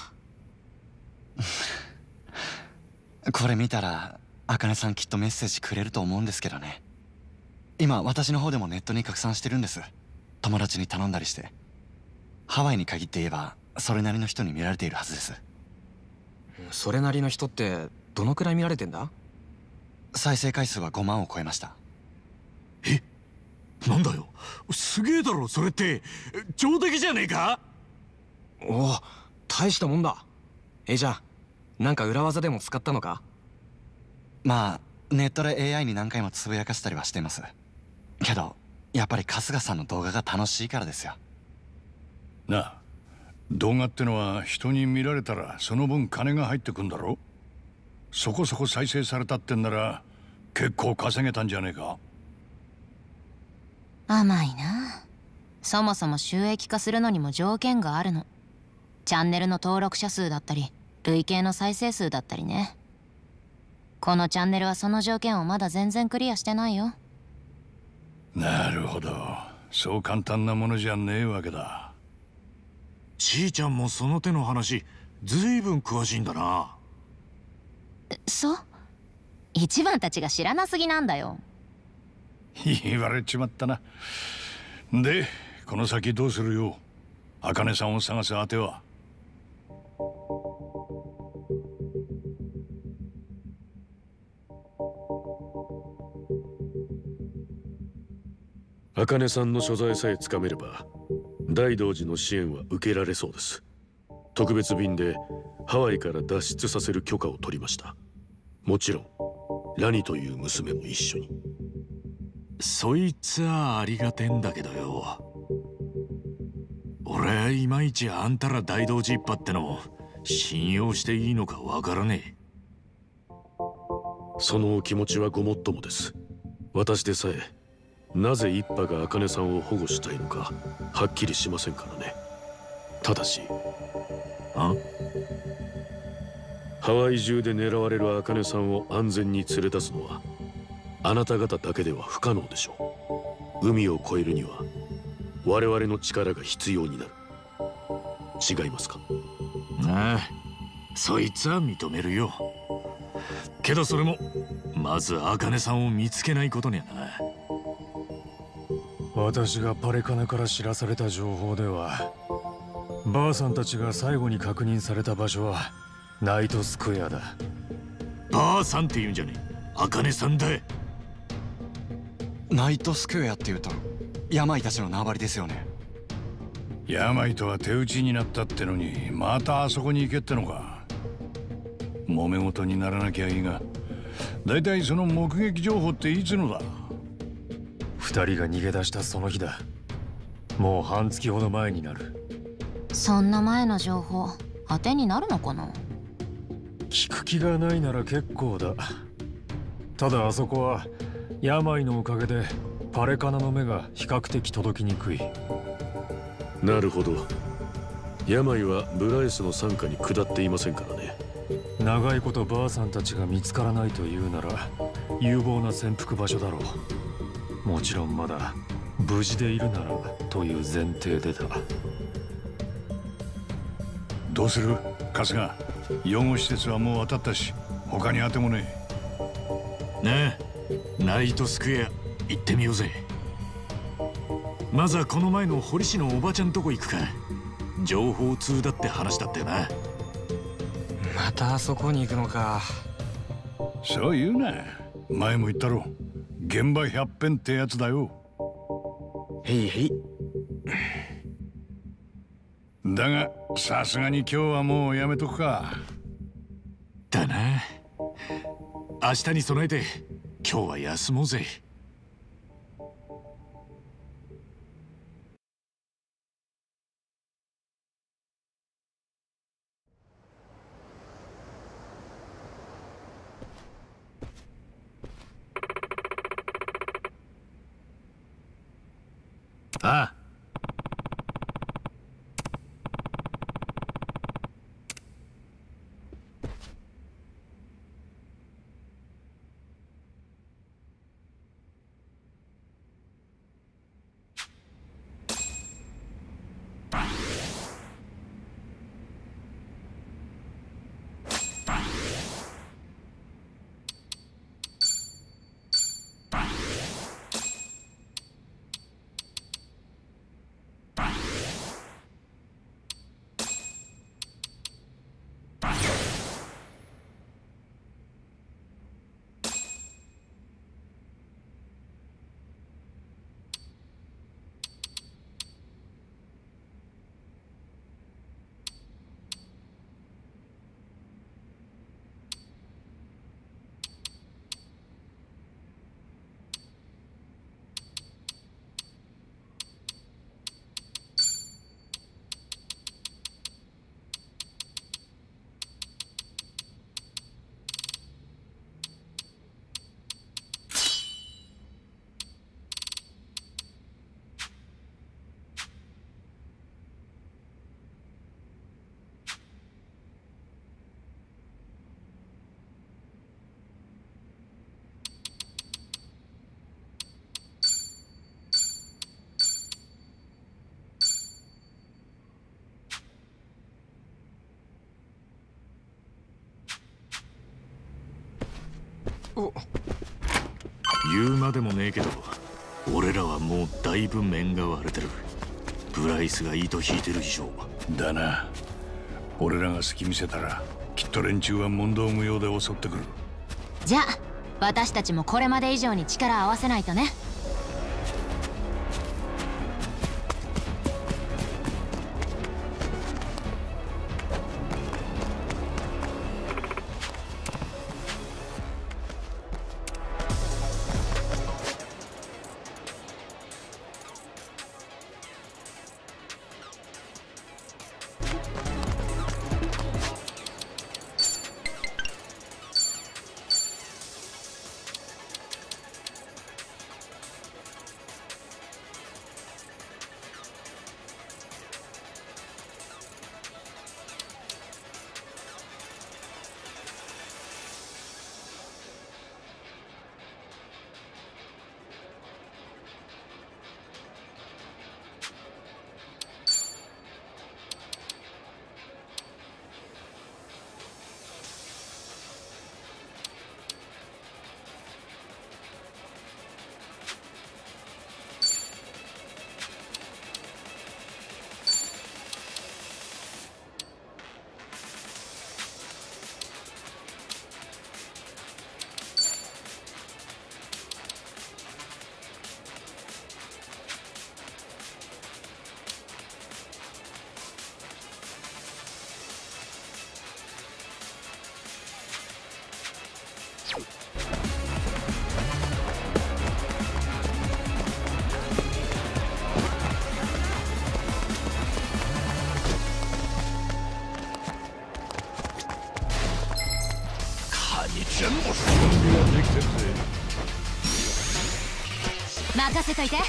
これ見たら茜さんきっとメッセージくれると思うんですけどね。今私の方でもネットに拡散してるんです。友達に頼んだりして。ハワイに限って言えばそれなりの人に見られているはずです。 それなりの人ってどのくらい見られてんだ？ 再生回数はごまんを超えました。 え、なんだよ、すげえだろそれって。上出来じゃねえか。 おお、大したもんだ。え、じゃあなんか裏技でも使ったのか？ まあネットで エーアイ に何回もつぶやかせたりはしていますけど、やっぱり春日さんの動画が楽しいからですよ。 なあ、動画ってのは人に見られたらその分金が入ってくんだろ。そこそこ再生されたってんなら結構稼げたんじゃねえか。 甘いな。そもそも収益化するのにも条件があるの。チャンネルの登録者数だったり累計の再生数だったりね。このチャンネルはその条件をまだ全然クリアしてないよ。 なるほど、そう簡単なものじゃねえわけだ。 ちいちゃんもその手の話ずいぶん詳しいんだな。 そう、一番たちが知らなすぎなんだよ。 言われちまったな。でこの先どうするよ。茜さんを探す当ては？ 茜さんの所在さえつかめれば大道寺の支援は受けられそうです。特別便でハワイから脱出させる許可を取りました。もちろんラニという娘も一緒に。 そいつはありがてんだけどよ。俺はいまいちあんたら大道寺一派っての信用していいのかわからねえ。 そのお気持ちはごもっともです。私でさえなぜ一派が茜さんを保護したいのかはっきりしませんからね。ただしあハワイ中で狙われる茜さんを安全に連れ出すのはあなた方だけでは不可能でしょ海を越えるには我々の力が必要になる。違いますか？ ああ、そいつは認めるよ。けどそれもまず茜さんを見つけないことにはな。 私がパレカナから知らされた情報では、ばあさんたちが最後に確認された場所はナイトスクエアだ。 ばあさんって言うんじゃねえ、茜さんだ。 ナイトスクエアって言うと病たちの縄張りですよね。 病とは手打ちになったってのに、またあそこに行けってのか。揉め事にならなきゃいいが、だいたいその目撃情報っていつのだ？ 二人が逃げ出したその日だ。もう半月ほど前になる。 そんな前の情報当てになるのかな？ 聞く気がないなら結構だ。ただあそこは病のおかげでパレカナの目が比較的届きにくい。 なるほど。病はブライスの傘下に下っていませんからね。 長いことばあさんたちが見つからないというなら有望な潜伏場所だろう。もちろんまだ無事でいるならという前提でだ。 どうする春日？養護施設はもう当たったし、他に当てもねえ。ねえ、ナイトスクエア行ってみようぜ。まずはこの前の堀市のおばちゃんとこ行くか。情報通だって話だったよな。 またあそこに行くのか。 そう言うな。前も言ったろ、現場百遍ってやつだよ。 へいへい。 だがさすがに今日はもうやめとくか。 だな。明日に備えて今日は休もうぜ。ああ。言うまでもねえけど、俺らはもうだいぶ面が割れてる。ブライスが糸引いてる以上だな。俺らが隙見せたらきっと連中は問答無用で襲ってくる。 じゃあ私たちもこれまで以上に力合わせないとね。 任せといて。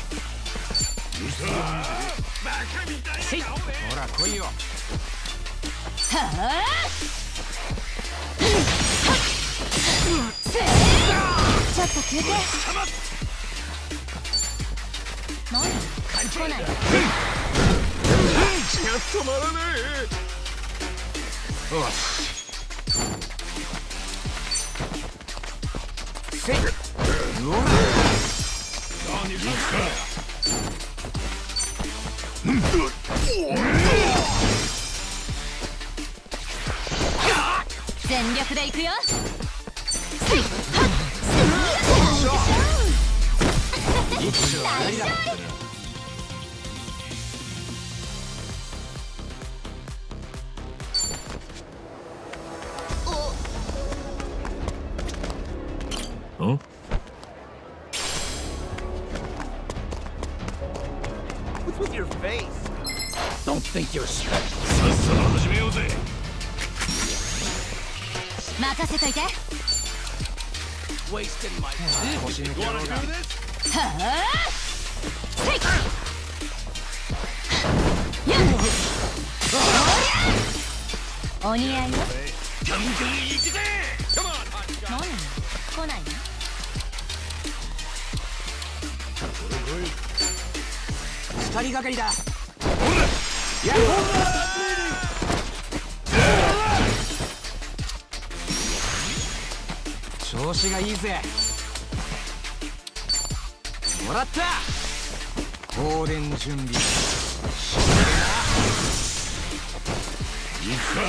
せい、ほら来いよ。 はあちょっと休憩。何来ない。 血が止まらねえ。よし。せい。うわ。何か。 全力で行くよ。 ん？ What's with your face? Don't think you're special. さっさと始めようぜ。 任せといて。 Wasting my time. You wanna do this? はあせいやっお似合いよ。 ガンガン行くぜ。 何来ないの？ 二人がかりだ。調子がいいぜ。もらった。放電準備。 行くか。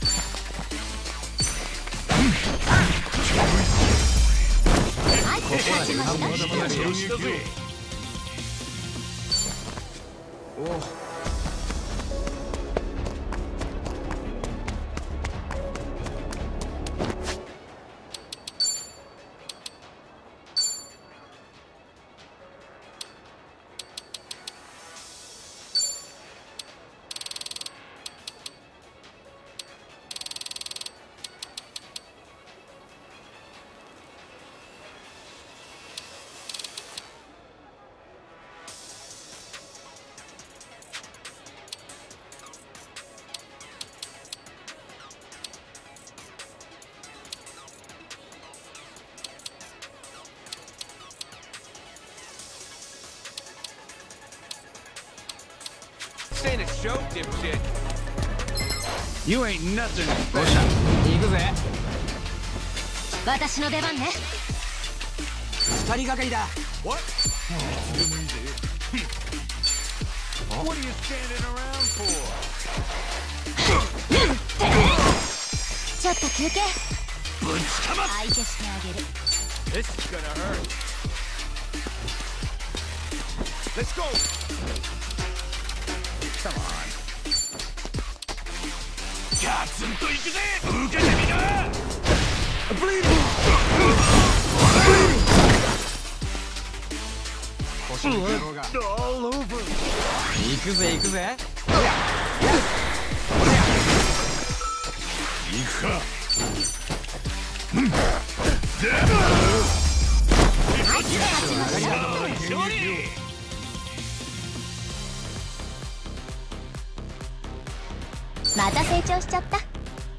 はい、勝ちました。 おう。 Ain't a show, dipshit. You ain't nothing. よっしゃ、行くぜ。 私の出番ね。 二人がかりだ。 What? What are you standing around for? ちょっと休憩。 ぶちかま相手してあげる。 This is gonna hurt. Let's go. Come on. ガツンと行くぜ。受けてみな。 腰に手が。行くぜ行くぜ。 行くか。 また成長しちゃった。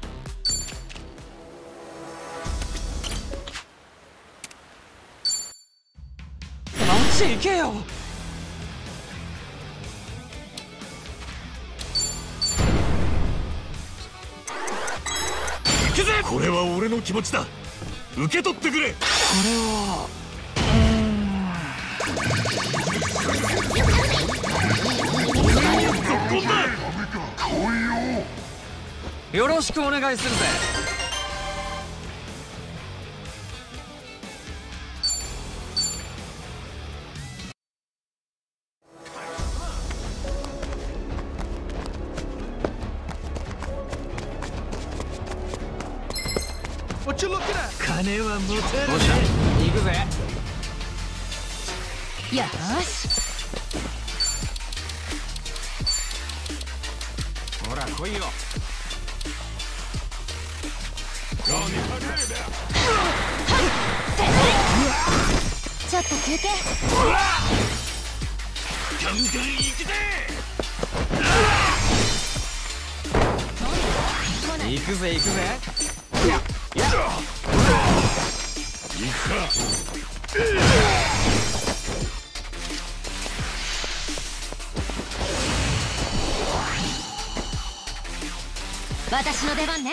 あっち行けよ。 行くぜ。これは俺の気持ちだ。受け取ってくれ。これはよろしくお願いするぜ。 金は持てる。 よっしゃ、行くぜ。 よし。 ほら来いよ。 ちょっと休憩。 ガンガン行くぜ。 行くぜ行くぜ。 やや行くか。 私の出番ね。はい、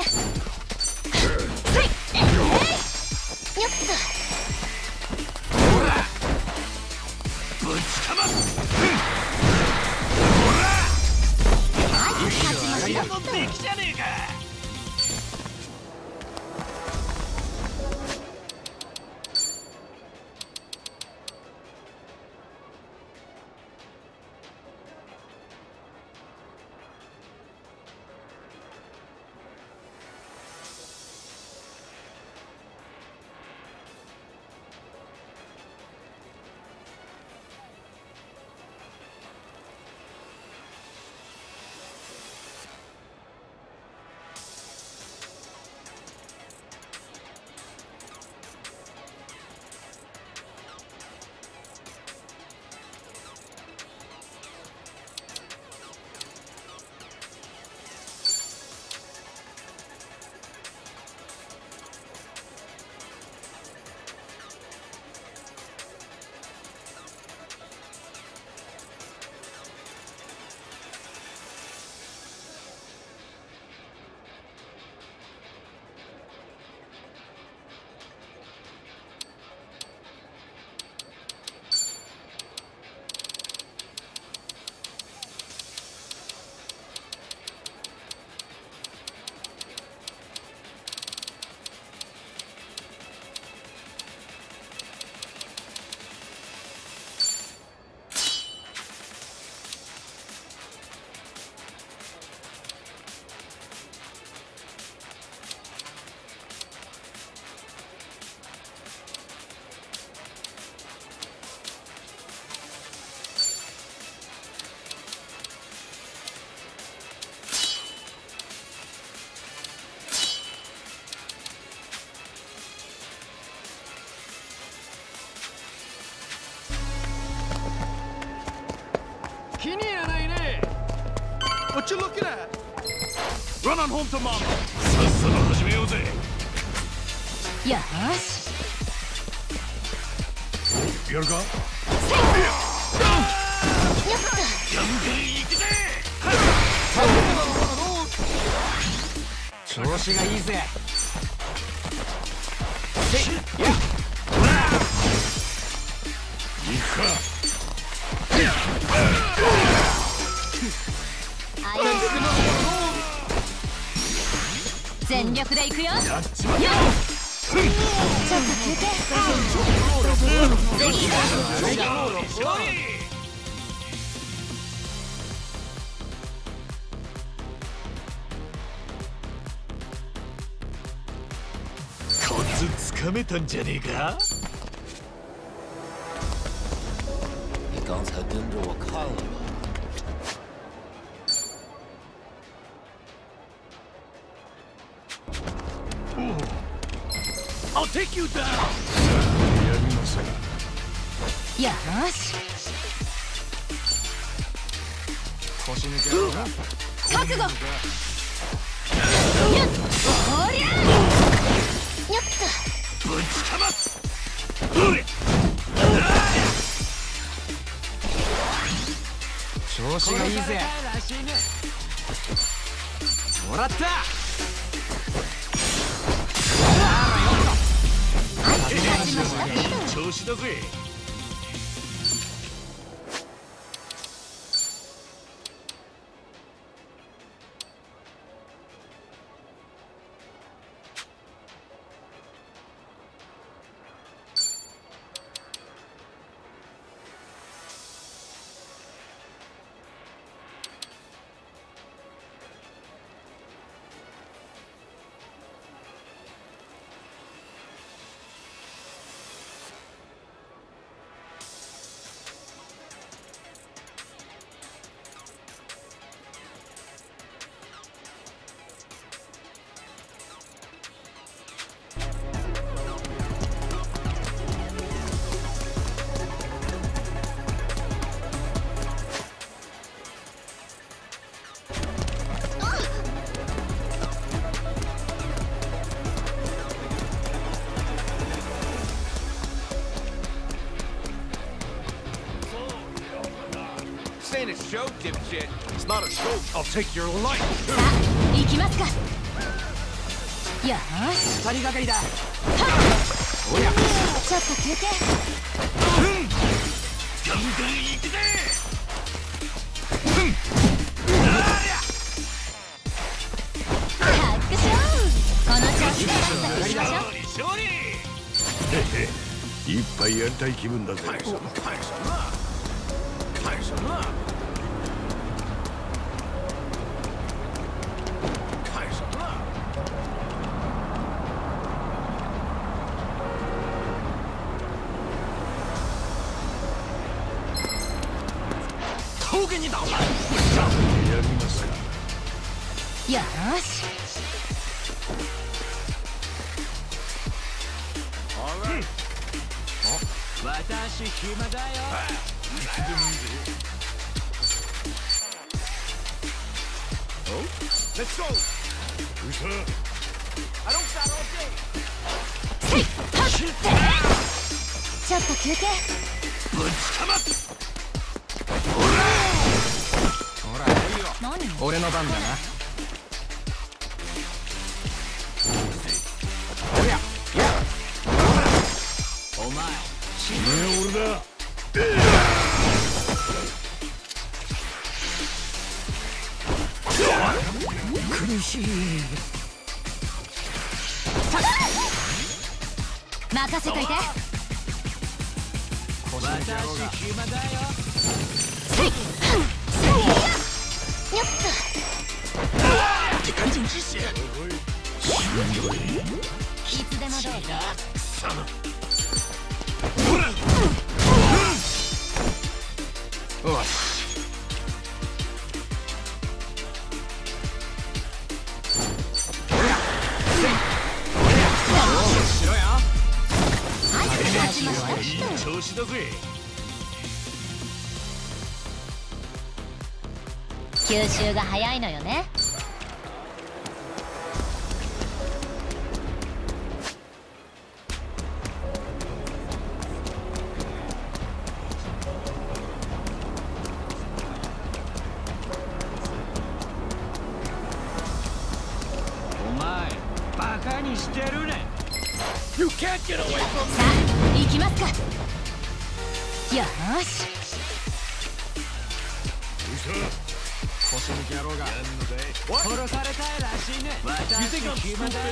えい、よっと。 ほらぶちかます。ほらはい、勝ちました。 の出来じゃねえか。 気に入らないね。What you looking at? Run on home to mama. さっさと始めようぜ。 よし。 お、やるか。 よっと。 ガンガン行くぜ。 調子がいいぜ。 せいや。行くか。 全力で行くよ。よっちょっと休憩。次だ。 コツつかめたんじゃねえか。 你刚才跟着我看了吧？ I'll take you down. やりません。 よし。 腰抜けろ。 覚悟。よっ。おりゃ。よっと。 ぶちかます。 調子がいいぜ。もらった。 調子だぜ。 This ain't a show, dipshit. It's not a show. I'll take your life. 行きますか。よーし。 二人がかりだ。 おや。ちょっと休憩。 うん。ガンガン行くぜ。うん。 ハックショー。この調子でラストにしましょう。 勝利。 へへ。いっぱいやりたい気分だぜ。 返すな。返すな。返すな。返すな。峠にだお前。やりますか。 よーし。 私暇だよ。 いつでもいいぜ。お Let's go! うさ I don't stop all day! ちょっと休憩。 ぶちかまっほらいいよ。 何？ 俺の番だな。おや、いや。 お前。 俺だ。 苦しい。 任せといて。 私暇だよ。 よっと。 って感じにして。 いつでもどうぞ。 よし。 いい調子だぜ。 吸収が早いのよね。 お前バカにしてるね。 You can't get away from me. さあ、行きますか。よーし。 腰抜き野郎が殺されたいらしいね。私暇だよ。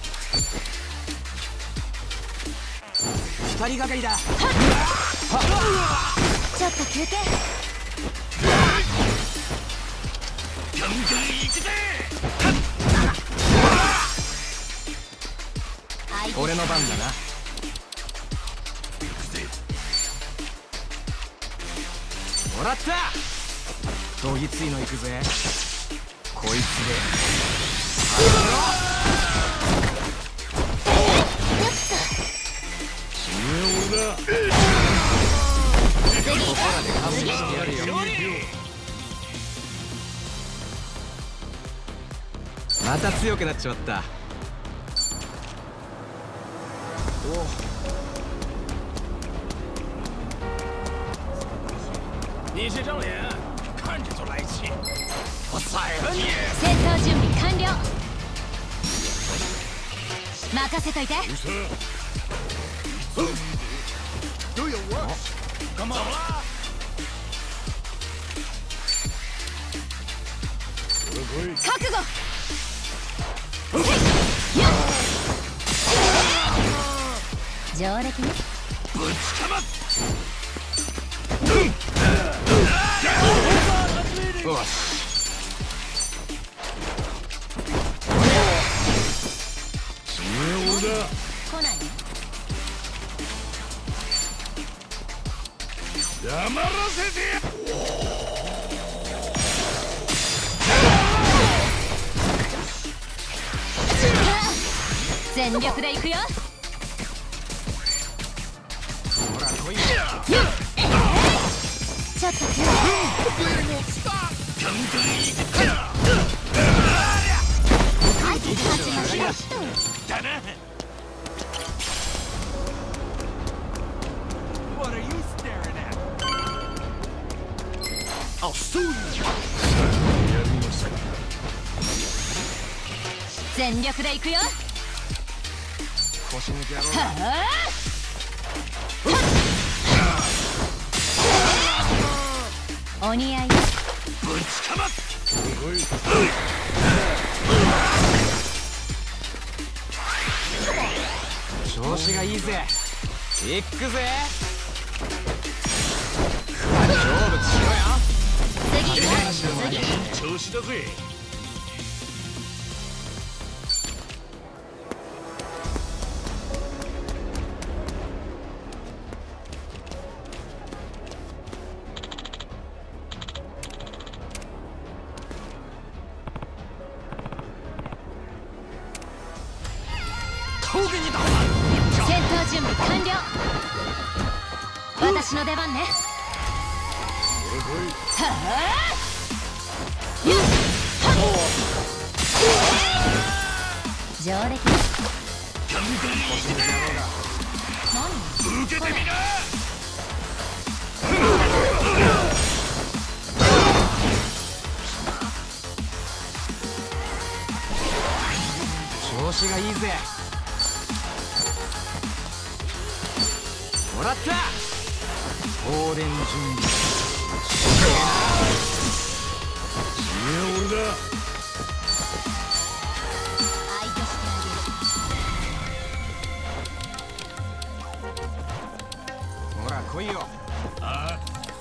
二人がかりだ。 ちょっと休憩。 ガンガン行くぜ。 俺の番だな。もらった。どぎついの行くぜ。こいつで俺だ。 ここらで勘弁してやるよ。また強くなっちまった。 你是张脸，看着就来气。我宰了你！ 戦闘準備完了。任せといて。 Do your work. Come on. 覚悟。上歴ね。 ぶちかまっ。 よし。 俺だ。 来ない。 黙らせて。 全力で行くよ。 ほら来いよ。 ちょっと休憩。 ガンガン行くよ。 はい、勝ちましょう。 だな。What are you staring at? I'll 全力でいくよ。 腰抜け野郎はあ、お似合い。ぶちかまっ。 調子がいいぜ。いくぜ。勝負しろよ。 次いい調子だぜ。 戦闘準備完了。私の出番ね。はあ、よっはっ上出来。何受けてみな。 調子がいいぜ。もらった。放電準備。 次は俺だ。 相手してほら来いよ。 ああ、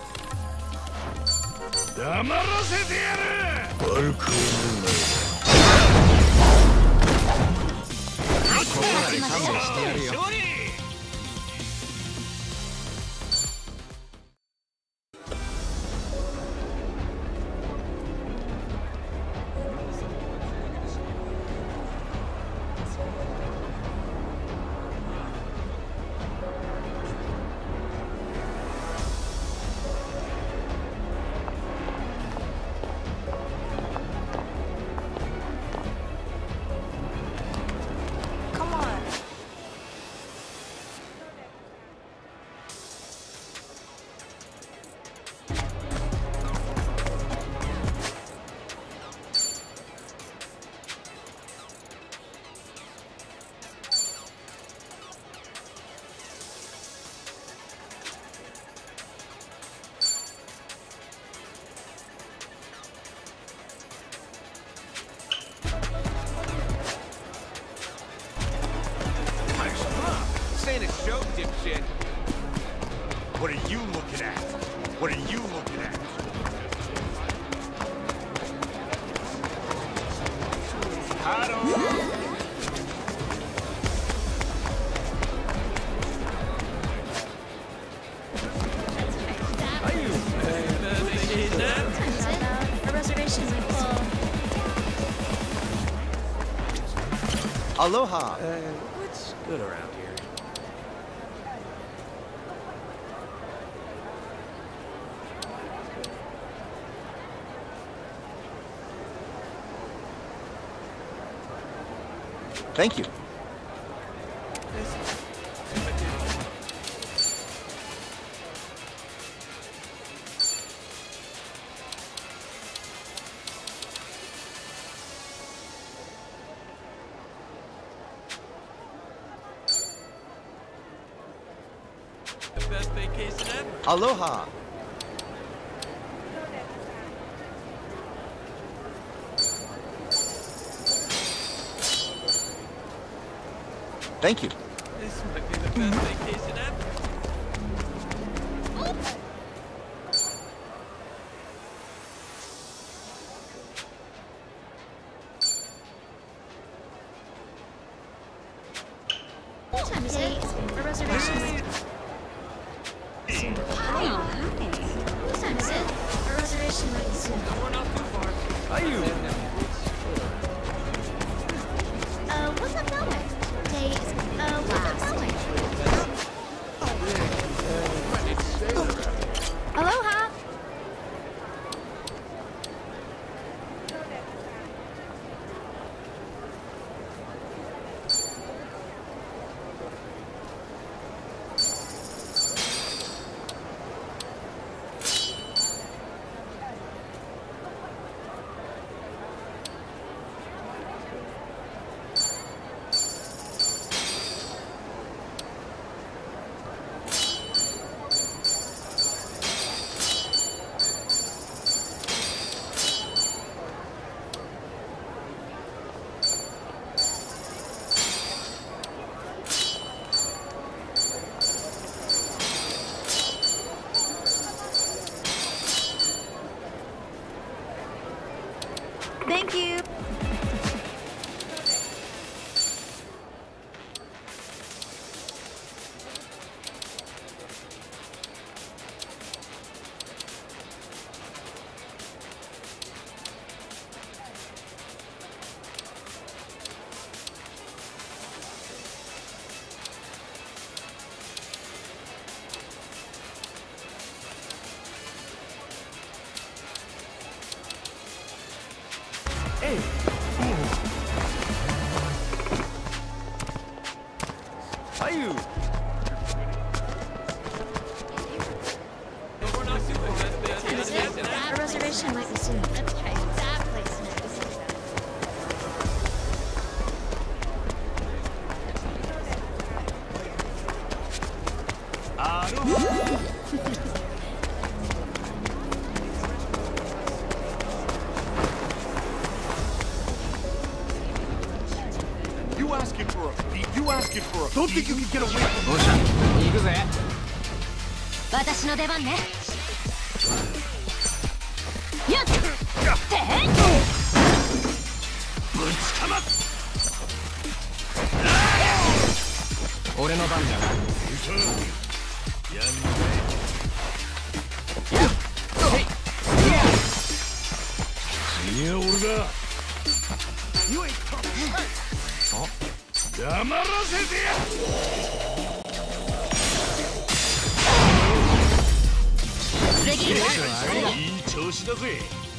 黙らせてやる。悪く思うな。 ここらで勘弁してやるよ。 Ain't a show, dipshit. What are you looking at? What are you looking at? Hard on. Are you? A reservation is full. Aloha. Uh, what's good around here? Thank you. The best vacation ever. Aloha. Thank you. This might be the best vacation ever. What time is it? A reservation is Hi. What time is it? A reservation might be soon. We're not too far. Are you? Uh, what's up going? Day is, uh, what's up going? Aloha! Thank you. A reservation might be soon. Let's try that place next. You asking for a you asking for a don't think you can get away from どうした行くぜ。 私の出番ね。やっ、て。 ぶちかま俺の番じゃな。 や次は俺だ。黙らせてやいい調子だぜ。